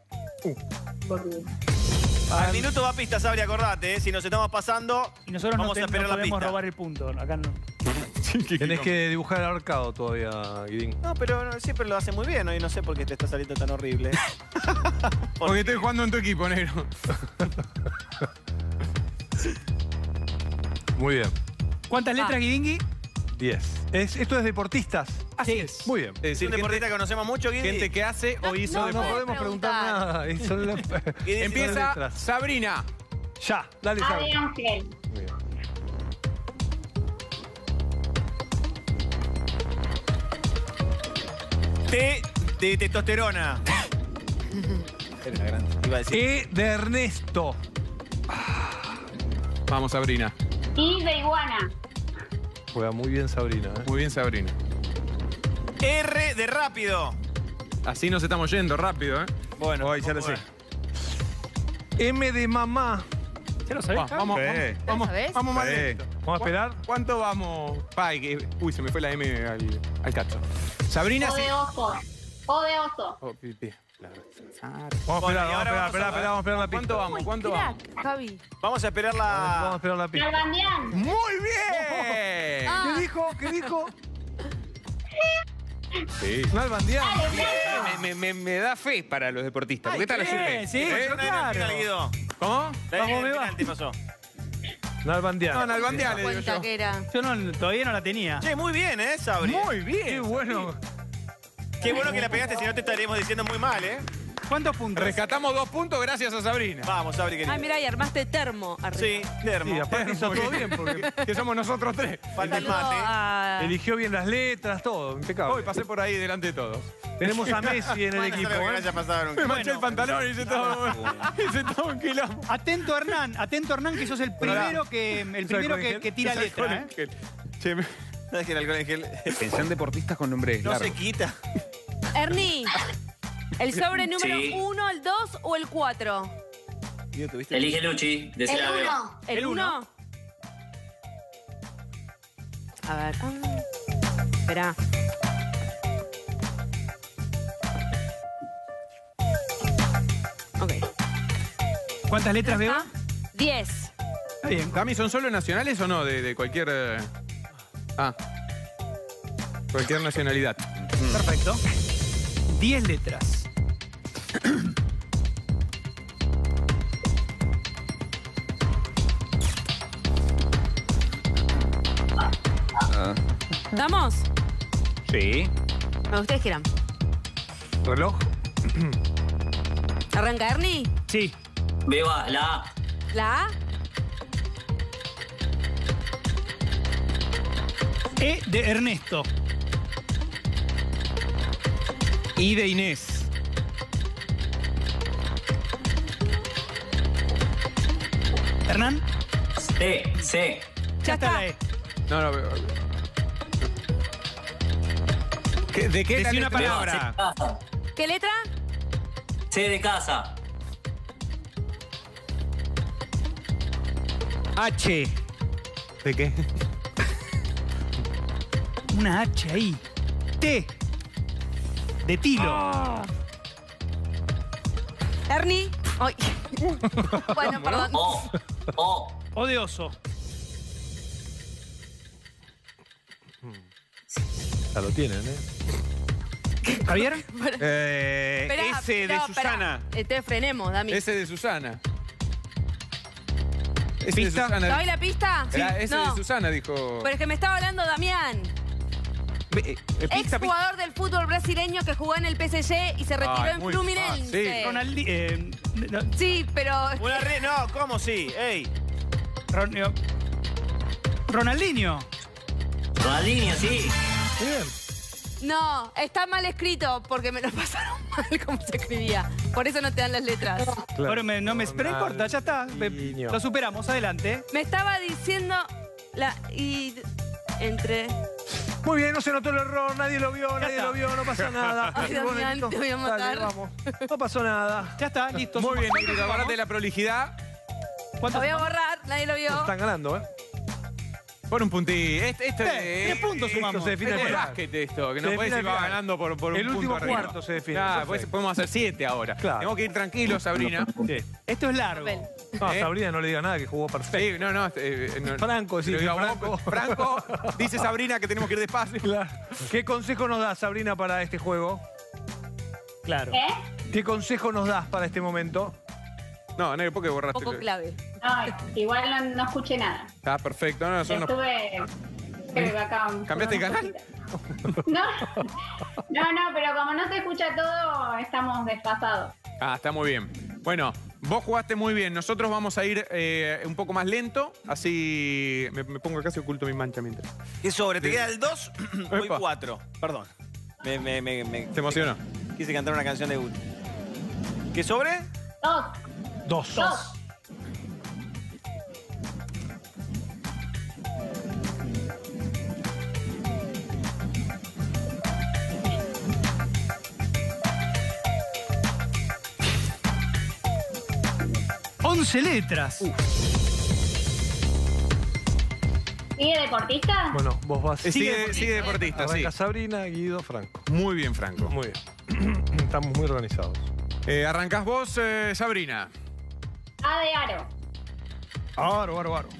Al minuto va pista, Sabri, acordate, ¿eh? Si nos estamos pasando, Y nosotros vamos no, te- a no esperar la podemos pista. robar el punto. Acá no. Tenés que dibujar el ahorcado todavía, Guidín. No, pero no, siempre lo hace muy bien, hoy no sé por qué te está saliendo tan horrible. Porque estoy jugando en tu equipo, negro. Muy bien. ¿Cuántas letras, Ah. Guidingui? diez. Es, ¿Esto es deportistas? Así es. Muy bien. Es decir, ¿Un deportista gente, que conocemos mucho, Guidi? gente que hace o hizo no No deporte. podemos preguntar preguntar. nada. Y son las- Guidi, Empieza letras. Sabrina. Ya, dale, A de Sabrina. Ángel. T de testosterona. Era una gran- Iba a decir. E de Ernesto. Vamos, Sabrina. I de iguana. Juega muy bien Sabrina. ¿eh? Muy bien, Sabrina. R de rápido. Así nos estamos yendo rápido, ¿eh? Bueno, Ay, ya lo sé. M de mamá. ¿Ya lo sabés, Va, Javi? vamos, Sí. vamos, vamos, sabés? vamos más Sí. lento. Vamos a esperar. ¿Cuánto vamos? Ay, que- uy, se me fue la M al, al cacho. Sabrina, O sí. de oso. O de oso. Oh, pi, pi. La- Vamos Bueno, a esperar, y vamos ahora a esperar, vamos a esperar, ver. esperar, vamos a esperar la pista. ¿Cuánto vamos? ¿Cuánto vamos? Crack, Javi. Vamos a esperar Vamos a la... esperar la pista. Nalbandián. ¡Muy bien! Ah. ¿Qué dijo? ¿Qué dijo? Sí. Nalbandián. Me, me- me- me da fe para los deportistas. Porque esta la Bien, sirve. sí, Una pero vez en el final, claro. Guido. ¿Cómo? La Vamos, en el Beba. final te pasó. Nalbandián. No, Nalbandián, le digo Cuenta yo. que era. Yo no, todavía no la tenía. Che, muy bien, ¿eh, Sabri? Muy bien. Qué bueno. Qué bueno que la pegaste, si no te estaríamos diciendo muy mal, ¿eh? ¿Cuántos puntos? Rescatamos dos puntos gracias a Sabrina. Vamos, Sabri, querido. Ay, mira, y armaste termo arriba. Sí, termo. Sí, aparte hizo todo bien porque Que somos nosotros tres. Falta el Saludo mate. a- eligió bien las letras, todo, impecable. Hoy pasé por ahí delante de todos. Tenemos a Messi en el Bueno, equipo. es algo que no ¿eh? haya pasado nunca. Me manché el pantalón y hice todo, hice todo un quilombo. Atento, Hernán. Atento, Hernán, que sos el primero que, el primero que, que tira letra, ¿eh? Che, me- ¿Sabes que el alcohol en gel Pensé en deportistas con nombres no se largos. quita? Ernie, ¿el sobre número Sí. uno, el dos o el cuatro? Guido, ¿tuviste? Elige Luchi, El decila a Beba. uno. ¿El El uno. uno? A ver. ah, Espera. Ok. ¿Cuántas letras veo? ¿Ah? Diez. Está bien. Cami, ¿son solo nacionales o no? De, de cualquier. eh, Ah. Cualquier nacionalidad. Perfecto. Diez letras. ¿Damos? Sí. Bueno, ustedes quieran. Reloj. ¿Arranca Ernie? Sí. Beba, la A. ¿La A? E de Ernesto. Y de Inés. Hernán. C, C. Ya está la E. No, no, veo. ¿Qué- ¿De qué Decí la una letra? Beba, palabra. C de casa. ¿Qué letra? C de casa. H. ¿De qué? Una H ahí. T. De tilo. Ernie. Ay. Bueno, perdón. O, O. O de oso. Ya lo tienen, ¿eh? ¿Javier? Eh, Esperá, S de no, esperá. Susana. Entonces frenemos, Dami. Ese de Susana. Ese de ¿Pista? Susana. ¿Sabes la pista? Era ese No. de Susana, dijo. Pero es que me estaba hablando Damián. Ve- eh, Ex pista, pista. jugador del fútbol brasileño que jugó en el P S G y se retiró Ay, en muy Fluminense. Ronaldi... eh, no, Sí, pero. Una re... No, ¿cómo sí? Ey. Ron- eh, Ronaldinho. Ronaldinho, sí. No, está mal escrito porque me lo pasaron mal como se escribía. Por eso no te dan las letras. Ahora me- no me... Pero no importa, ya está. Ronaldinho. Lo superamos, adelante. Me estaba diciendo la. Y. Entre. Muy bien, no se notó el error, nadie lo vio, nadie está. lo vio, no pasa nada. Ay, Y bueno, Damián, listo. te voy a Dale, matar. vamos. No pasó nada. Ya está, listo. Muy bien, ¿Cuántos Negrito, vamos? acordate de la prolijidad. Lo ¿Cuántos voy a vamos? borrar, nadie lo vio. Están ganando, ¿eh? Por un puntí. Este, este, Eh, tres puntos esto sumamos. se define Este al es final. básquet esto, que Se no puedes define ir al final. ganando por, por un El punto último arriba. cuarto se define, Claro, perfecto. pues podemos hacer siete ahora. Claro. Tenemos que ir tranquilos, Sabrina. Sí. Esto es largo. Papel. No, ¿Eh? Sabrina no le diga nada, que jugó perfecto. Sí, no, no. eh, no. Franco, sí, Pero digo, Franco. Franco, dice Sabrina que tenemos que ir despacio. Claro. ¿Qué consejo nos das, Sabrina, para este juego? Claro. ¿Qué? ¿Qué consejo nos das para este momento? No, Negro, ¿por qué borraste? Poco clave. No, igual no, no escuché nada. Está perfecto. No, nosotros nos- Estuve Creo que acá. ¿Cambiaste de canal? No, no, no, pero como no se escucha todo, estamos desfasados. Ah, está muy bien. Bueno, vos jugaste muy bien. Nosotros vamos a ir eh, un poco más lento. Así me, me pongo casi oculto mi mancha mientras. ¿Qué sobre? ¿Te Sí. queda el dos? Voy Epa. cuatro. Perdón. Me, me, me, me- ¿Te emocionó? Quise cantar una canción de Guti. ¿Qué sobre? Dos, Dos. dos. once letras. ¿Sigue deportista? Bueno, vos vas. Eh, Sigue, sigue deportista, sí. Arranca Sabrina, Guido, Franco. Muy bien, Franco. Muy bien. Estamos muy organizados. Eh, arrancás vos, eh, Sabrina. A de aro. Aro, aro, aro.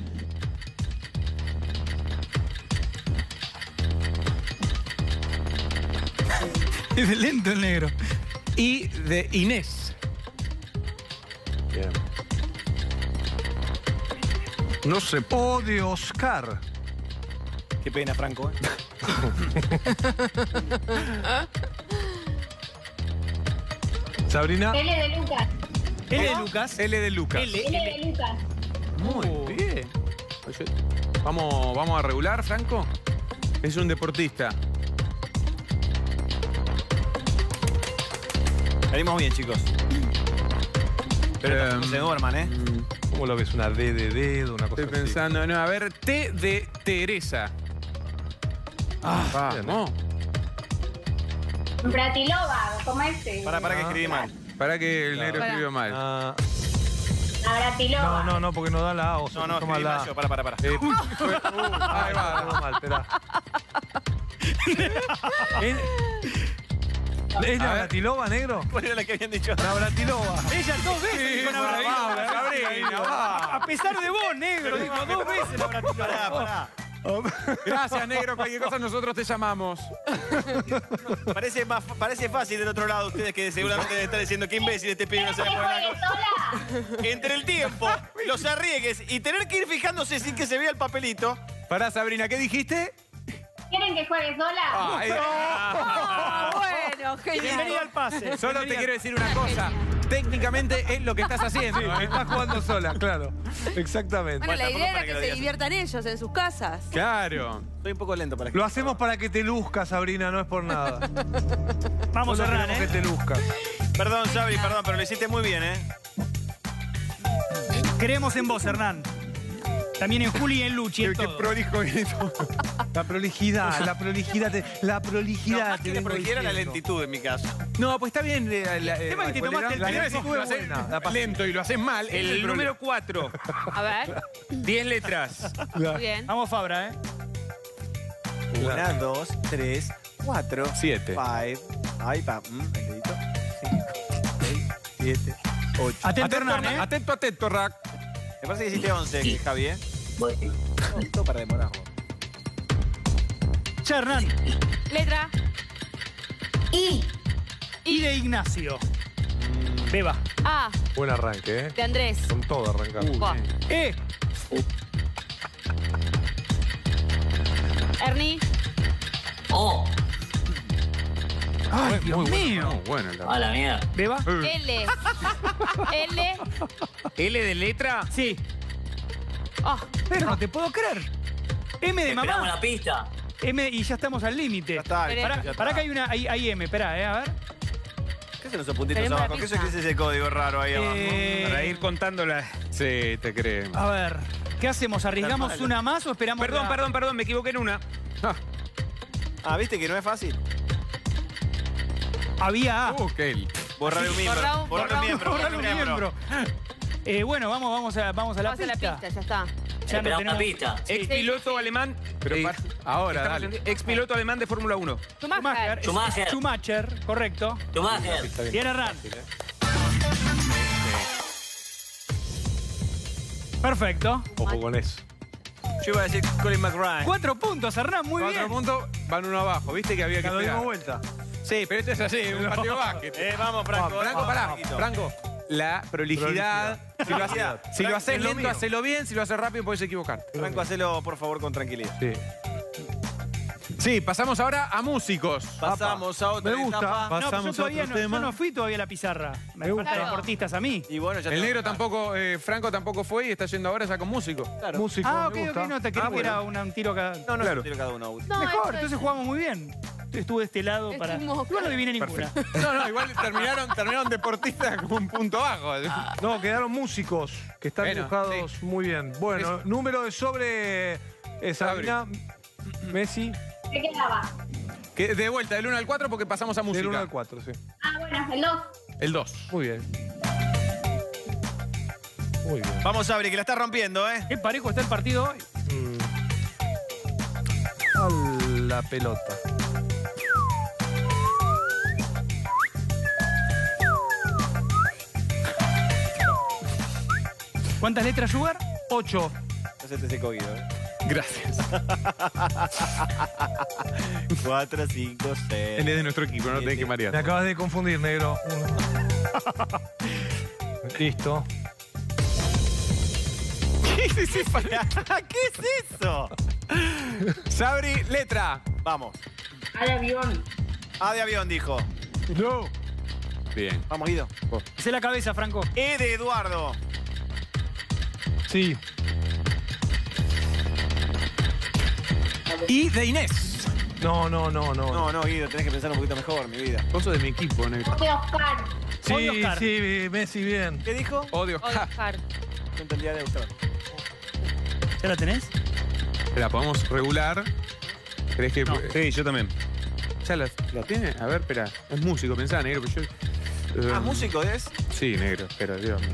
Es lento el negro. Y de Inés. Bien. No sé. O de Oscar. Qué pena, Franco. ¿eh? Sabrina. L de Lucas. L de Lucas. L de Lucas. L, L L. de Lucas. Muy bien. Vamos, vamos a regular, Franco. Es un deportista. Venimos bien, chicos. Pero no se duerman, ¿eh? ¿Cómo lo ves? Una D de dedo, una cosa Estoy así. pensando, no, a ver, T de Teresa. Ah, bien. vamos. Bratilova, como este. Para, para que escribí mal. Para que el negro Pará. escribió mal. Ah, La Bratilova. no, no, no, porque no da la A. O No, no, toma escribí la mal yo. Para, para, para. Eh, Ahí va. todo mal, esperá. ¿Es, ¿Es la A ver. Bratilova, negro? ¿Cuál era la que habían dicho? La Bratilova. Ella dos veces dijo la vamos, Bratilova. Sabrina, vamos. A pesar de vos, negro, dijo dos veces la Pará, Bratilova. pará. Gracias, negro. Cualquier cosa nosotros te llamamos. Parece, más, parece fácil del otro lado ustedes que seguramente deben estar diciendo qué imbécil este pibe no ¿Quieren sabe que poner la juegue cosa. sola? Entre el tiempo, los arriesgues y tener que ir fijándose sin que se vea el papelito. Pará, Sabrina, ¿qué dijiste? ¿Quieren que juegue sola? Ah, eh, Ah, bueno, Bienvenida genial. al pase. Solo te Bienvenida quiero decir una cosa. Técnicamente es lo que estás haciendo. Sí, ¿eh? está jugando sola, claro. Exactamente. Bueno, la tampoco idea era para que que lo se digas. diviertan ellos en sus casas. Claro. Estoy un poco lento para Lo hacemos para que te luzcas, Sabrina, no es por nada. Vamos a Solo cerrar, queremos ¿eh? que te luzcas. Perdón, Sabri, perdón, pero lo hiciste muy bien, ¿eh? Creemos en vos, Hernán. También en Juli y en Luchi, en Qué, qué todo. prolijo es esto. La prolijidad, la prolijidad, te- la No, prolijidad. más te que la vengo prolijidad era la diciendo. lentitud en mi caso. No, pues está bien. eh, la- eh, tema es que te ¿cuál tomaste era? el La primer lentitud estuvo lo haces buena, la pasé. lento y lo haces mal. ese es El problema. número cuatro. A ver, diez letras. muy bien. Vamos, Fabra, ¿eh? Una, dos, tres, cuatro. Siete. Five. Ay, pa. Mm, el dedito. Cinco, seis, siete, ocho. Atento, Atento, Hernán, ¿eh? atento, atento, Rack. Me parece que hiciste once, Javi, ¿eh? Voy. No, todo para demorar. Ya, Hernán. Letra. I. Y de Ignacio. Beba. A. Buen arranque, ¿eh? De Andrés. Con todo arrancamos. Buah. E. Ernie. Oh, Ay, Dios mío. No, bueno, la- a la mierda. Beba. L. L. L de letra. Sí. Ah, Pero no te puedo creer. M de Esperamos mamá. la pista. M y ya estamos al límite. Ya está, Esperé. Pará, ya está. pará que hay una. Hay, hay M, esperá, eh, a ver. ¿Qué son esos puntitos Tenemos la abajo? ¿Qué es pista. ese- ese código raro ahí abajo? Eh, Para ir contando la. Sí, te creemos. A ver. ¿Qué hacemos? ¿Arriesgamos Está mal. una más o esperamos? Perdón, la- perdón, perdón, me equivoqué en una. Ah, Ah, ¿viste que no es fácil? Había A. uh, qué- Borrar un miembro. Borra un- Borrar borra un un- miembro. Borrar borrar un un miembro. Eh, bueno, vamos, vamos, a, vamos a la vamos a la pista. pista, ya está. Ya no Esperamos tenemos- la pista. Ex piloto alemán. Pero eh, para- ahora, estamos dale. en- Ex piloto alemán de Fórmula uno. Schumacher. Schumacher. Schumacher, correcto. Schumacher. Bien, Hernán. Perfecto. Ojo con eso. Yo iba a decir Colin McRae. Cuatro puntos, Hernán, muy Cuatro bien. puntos, van uno abajo. ¿Viste que había que Cada esperar? dimos vuelta. Sí, pero este es así, un partido de básquet. Eh, vamos, Franco. Franco, vamos, pará. Franquito. Franco, la prolijidad. Si lo haces, Prolijidad. si lo haces Es lo lento, mío. hacelo bien. Si lo haces rápido, puedes equivocarte. Franco, hacelo por favor con tranquilidad. Sí. Sí, pasamos ahora a músicos. Pasamos a otra Me gusta. etapa. No, pero Pasamos yo todavía a otro no, tema. yo no fui todavía a la pizarra. Me, Me faltan gusta. deportistas a mí. Y bueno, ya El te- negro tampoco, eh, Franco tampoco fue y está yendo ahora ya con músico. Claro. Músico, Ah, ok, me gusta. ok, no, te creí Ah, que bueno. era una- un tiro cada... No, no, Claro. tiro cada uno. No, Mejor, esto entonces es- jugamos muy bien. Estuve de este lado para... Estuvimos- Igual no adiviné ninguna. No, no, igual terminaron, terminaron deportistas como un punto bajo. No, quedaron músicos que están Bueno, dibujados muy bien. Bueno, Es- número de sobre eh, Sabrina, Messi, ¿Qué quedaba? Que de vuelta, del uno al cuatro porque pasamos a del uno música. al cuatro, sí. Ah, bueno, el dos. El dos. Muy bien. Muy bien. Vamos, Sabri, que la estás rompiendo, ¿eh? Qué parejo está el partido hoy. Mm. A la pelota. ¿Cuántas letras, Sugar? Ocho. No se te secó, Guido, ¿eh? Gracias. Cuatro, cinco, seis. Él es de nuestro equipo, no tenés que Me marear. acabas de confundir, negro. Listo. ¿Qué es eso? ¿Qué es eso? Sabri, letra. Vamos. Al avión. A de avión, dijo. No. Bien. Vamos, Guido. Hacé la cabeza, Franco. E de Eduardo. Sí. Y de Inés. No, no, no, no. No, no, Guido, tenés que pensar un poquito mejor, mi vida. Vos sos de mi equipo, negro. De Oscar. Sí, Odio Oscar. sí, Messi, bien. ¿Qué dijo? Odio. Ja. Oscar. No entendía de Australia. ¿Ya la tenés? La podemos regular. ¿Crees que.? Sí, yo también. ¿Ya la, la tiene? A ver, espera. Es músico, pensá, negro. Pero yo, eh, Ah, músico es. Sí, negro, pero Dios mío.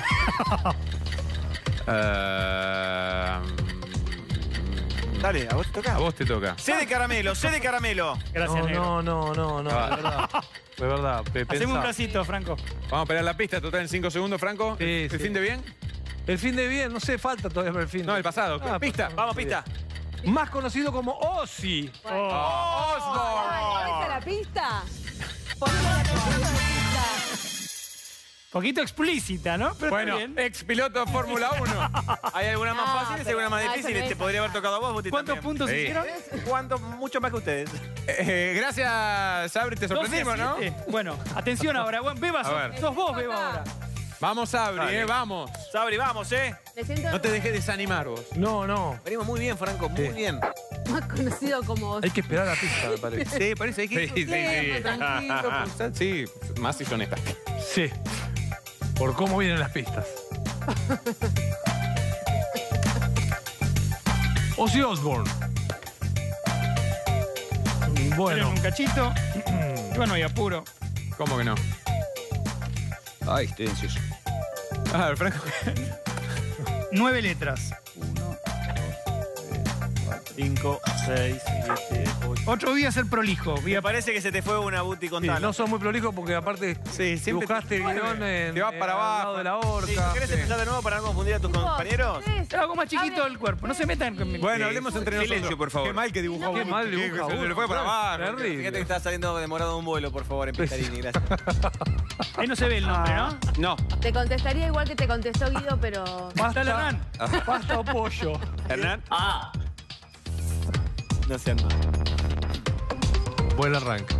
Eh, Dale, a vos te toca. a vos te toca. C de caramelo, C de caramelo. Gracias, No, negro. no, no, no, no, Ah. de verdad. De verdad, pe- Hacemos un pensá. bracito, Franco. Vamos a esperar la pista total en cinco segundos, Franco. Sí, ¿El sí. fin de bien? El fin de bien, no sé, falta todavía para el fin. No, el pasado. Ah, Pista. pasado. Vamos, pista. Más conocido como Ozzy. Oh. ¿Esa es la pista? Poneme la canción de pista. Poquito explícita, ¿no? Pero Bueno, está bien. ex piloto de Fórmula uno. Hay algunas más No, fáciles y pero- algunas más ah, eso difíciles. no Te es. podría haber tocado a vos, Buti, ¿Cuántos también. puntos Sí. hicieron? ¿Cuánto? Mucho más que ustedes. Eh, gracias, Sabri, te sorprendimos, doce a ¿no? siete. Bueno, atención ahora. Bueno, Beba, A sos, ver. sos vos, Beba, ahora. Vamos, Sabri, Dale. eh, vamos. Sabri, vamos, ¿eh? Me siento No te dejes desanimar vos. No, no. Venimos muy bien, Franco, muy Sí. bien. más conocido como Ozzy. Hay que esperar a la pista, me parece. Sí, parece que. Sí, sí. Tranquilo, pensá- sí, más si son estas. Sí. Por cómo vienen las pistas. Ozzy Osbourne. Bueno. Bueno, un cachito. Bueno, y apuro. ¿Cómo que no? Ay, estoy ansioso. A ver, Franco. Nueve letras. Cinco, seis, siete, ocho. Otro voy a ser prolijo. Voy Me a... parece que se te fue una Buti con sí, tal. no sos muy prolijo porque aparte Sí, siempre dibujaste el guión en, te va para en- al abajo. lado de la Sí, horca. ¿Querés Sí. empezar de nuevo para no confundir a tus Chicos, compañeros? ustedes- Hago más chiquito el cuerpo. No se metan con mi... Bueno, hablemos entre Silencio, nosotros. por favor. Qué mal que dibujó. Qué mal dibuja Se le uno, fue para abajo. terrible. Fíjate que está saliendo demorado un vuelo, por favor, en Pistarini, gracias. Ahí no se ve el nombre, ¿no? No. Te contestaría igual que te contestó Guido, pero... Está la Hernán. Pasta o pollo. Hernán. Ah, No sean mal. Buen arranque.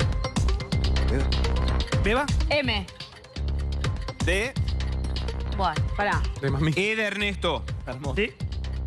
¿Beba? M. De. Bueno, pará. De mami. E de Ernesto. Hermoso. Sí.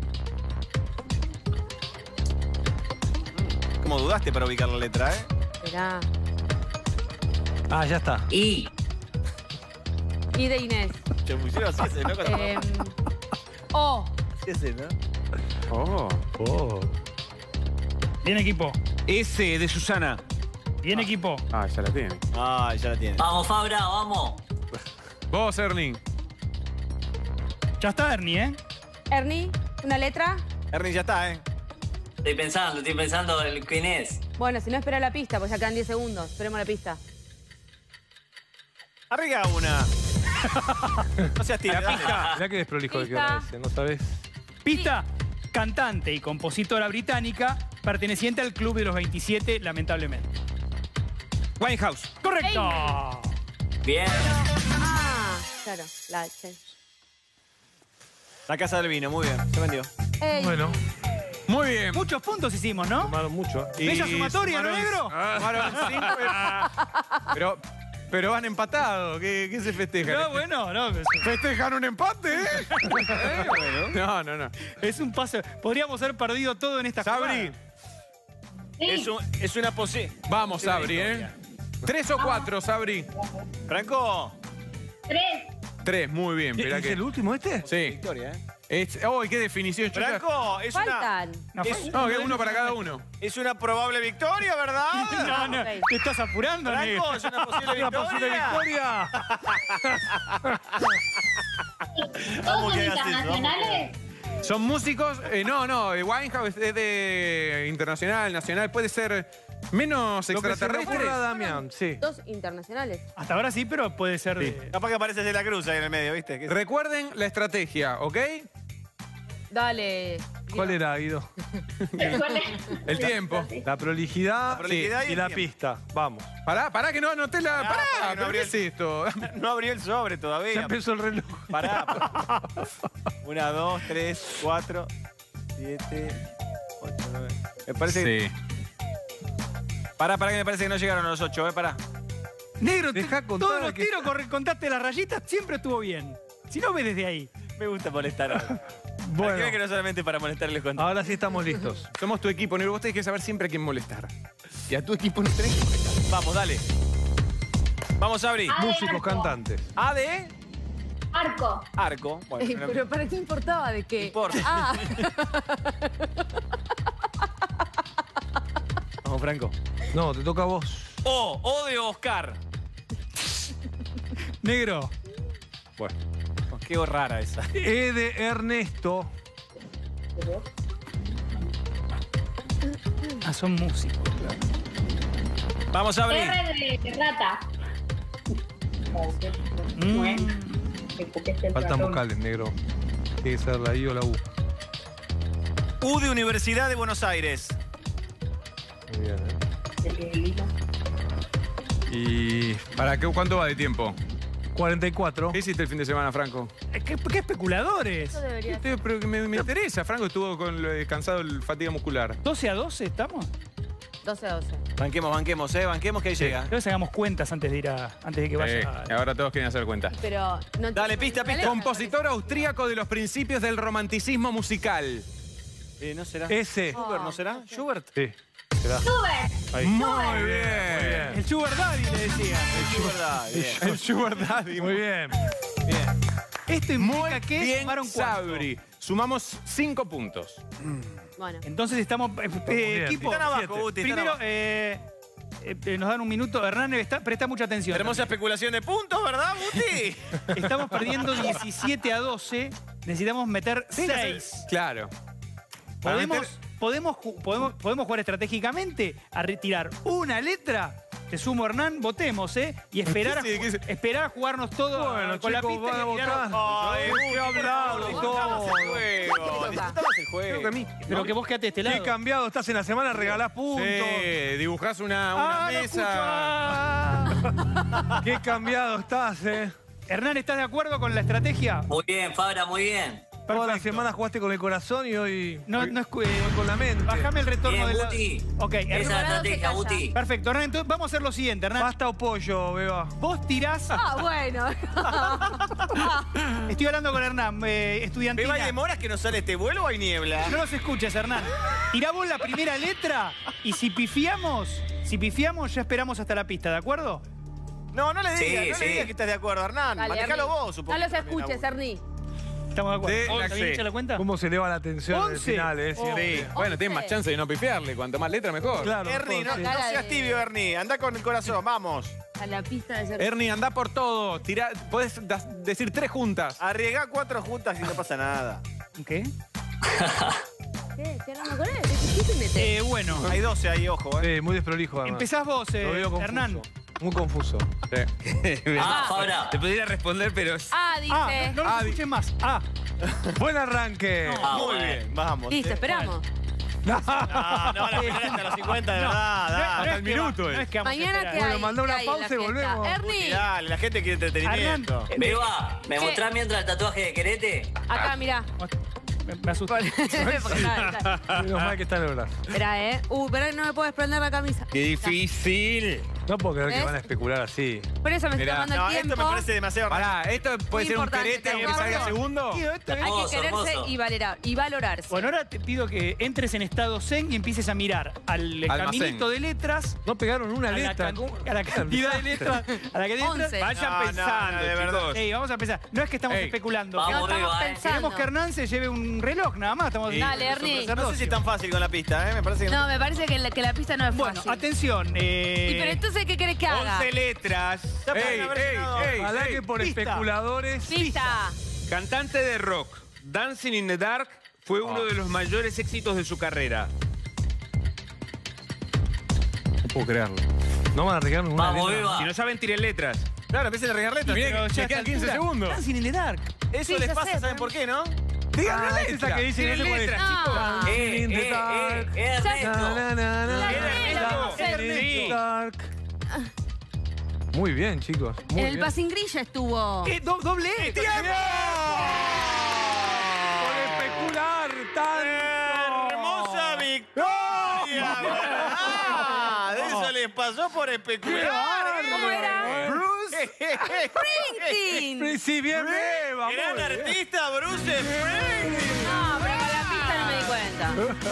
¿Cómo dudaste para ubicar la letra, eh? Esperá. Ah, ya está. y. Y de Inés. Che, pusieron así ese, ¿no? Em, O. Así ese, ¿no? Oh. Oh. Bien equipo. S de Susana. Bien equipo. Ah, ya la tiene. Ah, ya la tiene. Vamos, Fabra, vamos. Vos, Erling. Ya está Ernie, ¿eh? Ernie, una letra. Ernie ya está, ¿eh? Estoy pensando, estoy pensando el quién es. Bueno, si no, espera la pista, pues ya quedan diez segundos. Esperemos la pista. Arriga una. No seas tira, dale. Mirá que desprolijo de qué Pista. hora ese, ¿no sabés? Pista. Cantante y compositora británica perteneciente al Club de los veintisiete, lamentablemente. Winehouse. ¡Correcto! Bien. Ah, claro. La H. La casa del vino, muy bien. Se vendió. Ey. Bueno, Muy bien. Muchos puntos hicimos, ¿no? Sumaron mucho. ¿eh? Bella Y sumatoria, ¿no, sumaron- negro? Sumaron cinco. Pero, pero van empatados. ¿Qué, qué se festeja? No, bueno, no. ¿Festejan un empate, eh? ¿Eh? No, no, no. Es un paso. Podríamos haber perdido todo en esta Sabri, jugada. Sí. Es, un- es una pose. vamos, Sabri, ¿eh? ¿Tres o cuatro, Sabri? Franco. Tres. Tres, muy bien. Esperá ¿Es que... el último este? Sí. Victoria, ¿eh? Es... ¡Oh, qué definición! Yo ya- Franco, es una, Faltan. No, es, fue- No, que uno para cada uno. es una probable victoria, ¿verdad? no, no. Ok. Te estás apurando, negro. Franco, es una posible Una posible victoria. victoria. ¿Todos Vamos son que hagas eso, internacionales? ¿Son músicos? Eh, no, no, eh, Winehouse es de internacional, nacional. Puede ser menos Lo que se le extraterrestre. ocurra a Damián, sí. Dos internacionales. Hasta ahora sí, pero puede ser Sí. de... Capaz que aparece de la cruz ahí en el medio, ¿viste? Que- Recuerden la estrategia, ¿ok? Dale. ¿Cuál era, Guido? ¿Cuál es? El tiempo. La prolijidad, La prolijidad y, y el la tiempo. pista. Vamos. Pará, pará, que no anoté la. Pará, Pará, porque no ¿pero abrió qué es esto? No abrió el sobre Ya todavía. empezó el reloj. Pará. Una, dos, tres, cuatro, siete, ocho, nueve. Me parece que... Sí. Pará, pará, que me parece que no llegaron a los ocho, ¿eh? Pará. Negro, te- Dejá contar todos los que- tiros corre- contaste las rayitas, siempre estuvo bien. Si no ves desde ahí. Me gusta molestar ahora. Bueno, Bueno. que no solamente para molestarles con... ahora sí estamos listos. Somos tu equipo, Negro. Vos tenés que saber siempre a quién molestar. Y a tu equipo no tenés que molestar. Vamos, dale. Vamos, Sabri. Ah, de Músicos, arco. cantantes. A de Arco. arco. Bueno, Ey, una- pero ¿para qué importaba de qué? importa. Ah, Vamos, Franco. No, te toca a vos. O, O de Oscar. Negro. Bueno. Qué rara esa. E de Ernesto. Ah, son músicos. Vamos, Sabri. R de rata. Mm. Faltan vocales, negro. Tiene que ser la I o la U. U de Universidad de Buenos Aires. Muy bien, ¿eh? ¿Y para qué, cuánto va de tiempo? cuarenta y cuatro. ¿Qué hiciste el fin de semana, Franco? Eh, ¿Qué, qué especuladores? eso debería ser. Estoy- pero que me, me interesa. Franco estuvo con lo de cansado el fatiga muscular. ¿doce a doce estamos? doce a doce. Banquemos, banquemos, eh. Banquemos que ahí llega. Creo que sacamos cuentas antes de ir a. antes de que vaya. Eh, ahora todos quieren hacer cuenta. Pero no Dale, pista, pista. Compositor austríaco de los principios del romanticismo musical. Eh, ¿No será? S. Schubert, ¿no será? Schubert. Sí. Será. Schubert. Muy bien. El Sugar Daddy le decía. Schubert, ah, bien. El Sugar Daddy. Muy bien. Bien. Esto implica Muy que bien, sumaron cuatro. Sabri. Sumamos cinco puntos. Bueno. Entonces estamos. eh, eh, bien. equipo. Están abajo, siete. Guti, están Primero, abajo. eh, eh, eh, nos dan un minuto. Hernán, está- presta mucha atención. Hermosa especulación de puntos, ¿verdad, Guti? Estamos perdiendo diecisiete a doce. Necesitamos meter seis. Claro. Para ¿Podemos, meter- podemos, ju- podemos, podemos jugar estratégicamente a retirar una letra. Te sumo, Hernán, votemos, ¿eh? Y esperar, a, Sí, ju- que- esperar a jugarnos todo Bueno, con la chicos, pista van a y tirar- votar. Ay, Uy, Guti, qué hablado, disfrutamos todo. el juego. Disfrutamos el juego. Creo que a mí. Pero que vos quedate de este lado. Qué cambiado estás en la semana, regalás puntos. Sí, dibujás una, una Ah, no mesa. escucho. Qué cambiado estás, eh. Hernán, ¿estás de acuerdo con la estrategia? Muy bien, Fabra, muy bien. Toda la Perfecto. semana jugaste con el corazón y hoy, No, hoy- no escu- eh, hoy con la mente. Bajame el retorno Bien, del Guti. Ok, Esa es la Hernán. estrategia, se calla. Guti. Perfecto, Hernán, entonces vamos a hacer lo siguiente, Hernán. Pasta o pollo, Beba. Vos tirás. Ah, bueno. Estoy hablando con Hernán, eh, estudiantina. ¿Beba y demoras que no sale este vuelo o hay niebla? No los escuches, Hernán. Tirá vos la primera letra y si pifiamos, si pifiamos ya esperamos hasta la pista, ¿de acuerdo? No, no le Sí, digas, no sí. le digas que estás de acuerdo, Hernán. Dale, Manejalo Ernie. vos, supongo. No los escuches, Ernie. Estamos de acuerdo. De la ¿Está bien C. hecha la cuenta? ¿Cómo se eleva la tensión en el Once. final, eh? Oh. Siempre. Sí, bueno, tienes más chance de no pifiarle. Cuanto más letra, mejor. Claro. Ernie, no, sí. no seas tibio, Ernie. Anda con el corazón, vamos. A la pista de ser. Ernie, anda por todo. Tira, podés da- decir tres juntas. Arriesgá cuatro juntas y no pasa nada. ¿Qué? ¿Qué? ¿Qué hablando con él? ¿Qué quisiste meter? Eh, bueno, Hay doce ahí, ojo, eh. Sí, muy desprolijo, además. empezás vos, eh, Lo veo confuso. Hernán. Muy confuso. Ah, Fabra. Te podría responder, pero... Ah, dice. Ah, no, no Ah, los escuches más. Ah, Buen arranque. Ah, Muy bueno. bien, vamos. Listo, esperamos. No, no van a esperar hasta los cincuenta, de no, verdad. no, dale. no es el que minuto, va- eh. no es que vamos a Mañana esperar. que Bueno, hay. mandá una ¿Qué hay en pausa la y fiesta? volvemos. Ernie, Dale, la gente quiere entretenimiento. Hernán, Beba, ¿me mostrás mientras el tatuaje de Querete? acá, mirá. me, me asustó. Porque nada, está- Menos mal que está en el brazo. Esperá, ¿eh? Uh, pero no me puedo desprender la camisa. Qué difícil. No puedo creer que ¿Ves? van a especular así. Por eso me estoy Mirá, tomando No, el tiempo. esto me parece demasiado raro. Pará, ¿esto puede Muy ser un importante, querete aunque tengo salga razón. segundo? Hay que Hermoso, quererse hermoso. y, valorar, y valorarse. Bueno, ahora te pido que entres en estado zen y empieces a mirar al Almacén. caminito de letras, No pegaron una a la, letra. can- a la cantidad de letras, a la cantidad de letras. Once. Vayan No, no, pensando, no, de verdad. chicos. Ey, vamos a empezar. No es que estamos Ey. especulando. Vamos, No, Queremos- estamos arriba, eh. pensando. Queremos que Hernán se lleve un reloj, nada más. Estamos Dale, es un Ernie. sacerdocio. No sé si es tan fácil con la pista, ¿eh? Me parece que No, me parece que la, que la pista no es Bueno, fácil. atención. eh, Y pero entonces, ¿qué querés que haga? once letras. Ya Ey, pueden haber ey, llegado. ey. Ojalá que por pista. especuladores. Pista. Cantante de rock, Dancing in the Dark fue uno de los mayores éxitos de su carrera. No puedo creerlo. No van a arriesgar ninguna Vamos, letra. Beba. Si no saben, tiren letras. Claro, empiecen a regar letras. Mirá pero que ya me quedan a esta quince altura, segundos. Dancing in the Dark. Eso Sí, les ya pasa, sé, ¿saben pero- por qué, no? Digan Ah, la es esa que letra. dice Tiren no sé cuál es. letras, No. chicos. Eh, in the eh, dark. eh, Ernesto. Na, na, na, na, La na, Ernesto. na, Ernesto. in the dark. Muy bien, chicos. Muy En el bien. pasingrilla estuvo. ¿Qué? Do- doble E. Por especular tanto. ¡Hermosa victoria! Ah, de eso les pasó por especular. ¿Cómo era? Bruce. Springsteen. Sí, bien, Beba. Gran muy bien. artista, Bruce Springsteen. No, pero con la pista no me di cuenta.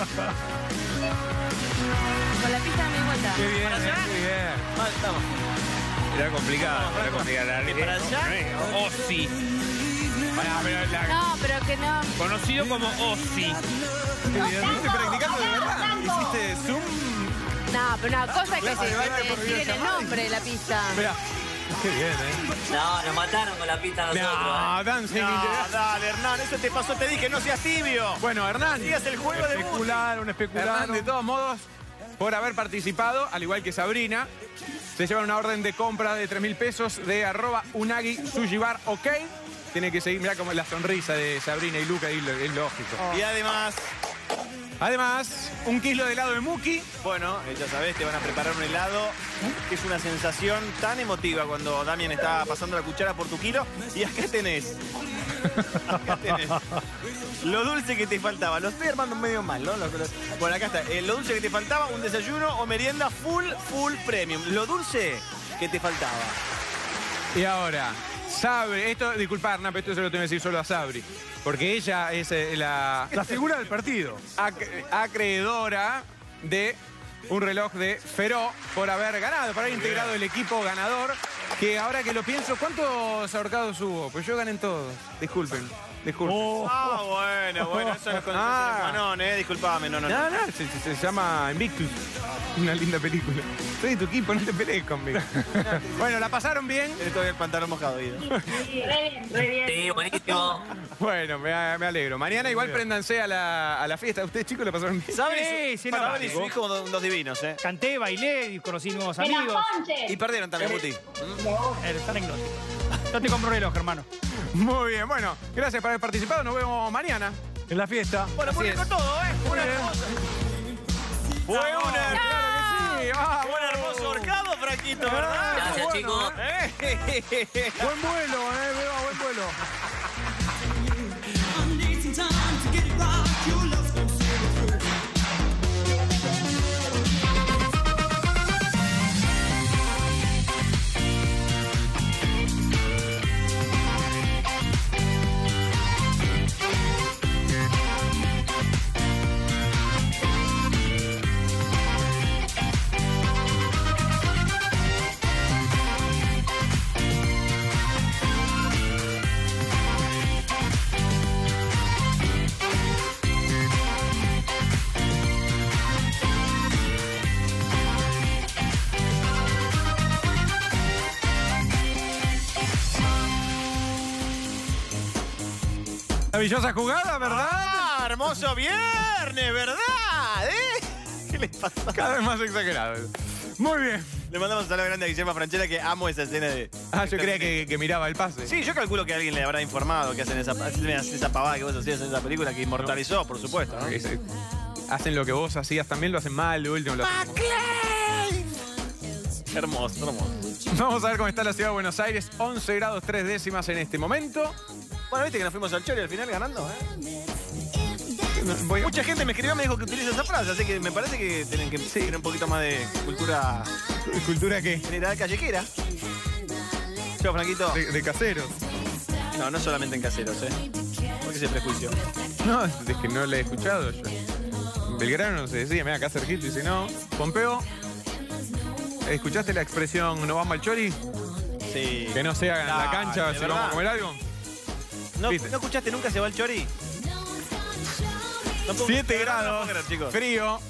Con la pista no me di cuenta. Qué bien, eh, qué bien. Ah, estamos. Era complicado, era complicado. ¿Y para allá? Ozzy. Pará, pero la- No, pero que no. Conocido como Ozzy. ¿Estuviste practicando de verdad? ¿Hiciste Zoom? No, pero una cosa es que Clase de se baile te por tiren el videollamada. nombre de la pista. Mirá. Qué bien, ¿eh? No, nos mataron con la pista a nosotros. No, Dancing in the No, Dark. dale, Hernán, eso te pasó, te dije, no seas tibio. Bueno, Hernán. Sigas el juego de Bruce. Especular, un Hernán, especular. de todos modos, por haber participado, al igual que Sabrina, se llevan una orden de compra de tres mil pesos de arroba unagi sushi bar, ok. Tiene que seguir, mirá como la sonrisa de Sabrina y Luca, y lo- es lógico. Y además, Además, un kilo de helado de Muki. bueno, eh, ya sabés, te van a preparar un helado que es una sensación tan emotiva cuando Damián está pasando la cuchara por tu kilo. Y acá tenés. Acá tenés. Lo dulce que te faltaba. Lo estoy armando medio mal, ¿no? Lo- lo- Bueno, acá está. Eh, lo dulce que te faltaba, un desayuno o merienda full, full premium. Lo dulce que te faltaba. Y ahora, Sabri, esto, disculpa, Hernán, pero esto se lo tengo que decir solo a Sabri. Porque ella es eh, la La figura del partido. ac- acreedora de un reloj de Feró por haber ganado, por haber integrado el equipo ganador. Que ahora que lo pienso, ¿cuántos ahorcados hubo? Pues yo gané en todos. Disculpen, disculpen. Ah, bueno, bueno, eso no es con Ah. no, eh, disculpame, no, no, no. No, no, se, se- se llama Invictus. Una linda película. Soy de tu equipo, no te pelees conmigo. Bueno, ¿la pasaron bien? Tienes todavía el pantalón mojado, Guido. Sí, re bien, re bien. Sí, buenísimo. Bueno, me, me alegro. Mañana igual préndanse a la, a la fiesta. ¿Ustedes, chicos, la pasaron bien? Sabri Sí, y su, sí, no, Sabri y su vale. hijo, dos, dos divinos, ¿eh? Canté, bailé, y conocí nuevos ¡Que nos amigos. ponche! Y perdieron también, Guti. Eh, Es anecdótico. Yo te compro un reloj, hermano. Muy bien, bueno, gracias por haber participado. Nos vemos mañana. En la fiesta. Bueno, muy bien con todo, ¿eh? Una hermosa. Fue una, Sí, vamos. fue un hermoso horcado, Franquito, ¿verdad? Gracias, chicos. ¿Eh? Buen vuelo, eh, Beba, buen vuelo. Maravillosa jugada, ¿verdad? Ah, hermoso viernes, ¿verdad? ¿Eh? ¿Qué le pasa? Cada vez más exagerado. Muy bien. Le mandamos un saludo grande a Guillermo Franchella, que amo esa escena de... Ah, yo creía que, que miraba el pase. Sí, yo calculo que alguien le habrá informado que hacen esa, hacen esa pavada que vos hacías en esa película que inmortalizó, por supuesto, ¿no? Que se- hacen lo que vos hacías también, lo hacen mal, lo último lo hacen. Hermoso, hermoso. Vamos a ver cómo está la ciudad de Buenos Aires. once grados tres décimas en este momento. Bueno, viste que nos fuimos al chori al final ganando, ¿eh? Voy a- Mucha gente me escribió y me dijo que utiliza esa frase, así que me parece que tienen que tener un poquito más de cultura ¿Cultura qué? general callejera. Yo, Franquito. De, de caseros. No, no solamente en caseros, ¿eh? ¿Por qué ese prejuicio? No, es que no le he escuchado yo. En Belgrano no se decía, mira, acá cerquito, y dice no. Pompeo, ¿escuchaste la expresión no vamos al chori? Sí. Que no sea en la Dale, cancha ¿de si vamos a verdad? comer algo. ¿No, ¿Viste? ¿No escuchaste nunca se va el chori? No puedo- siete de verdad no grados, puedo creer, chicos. frío.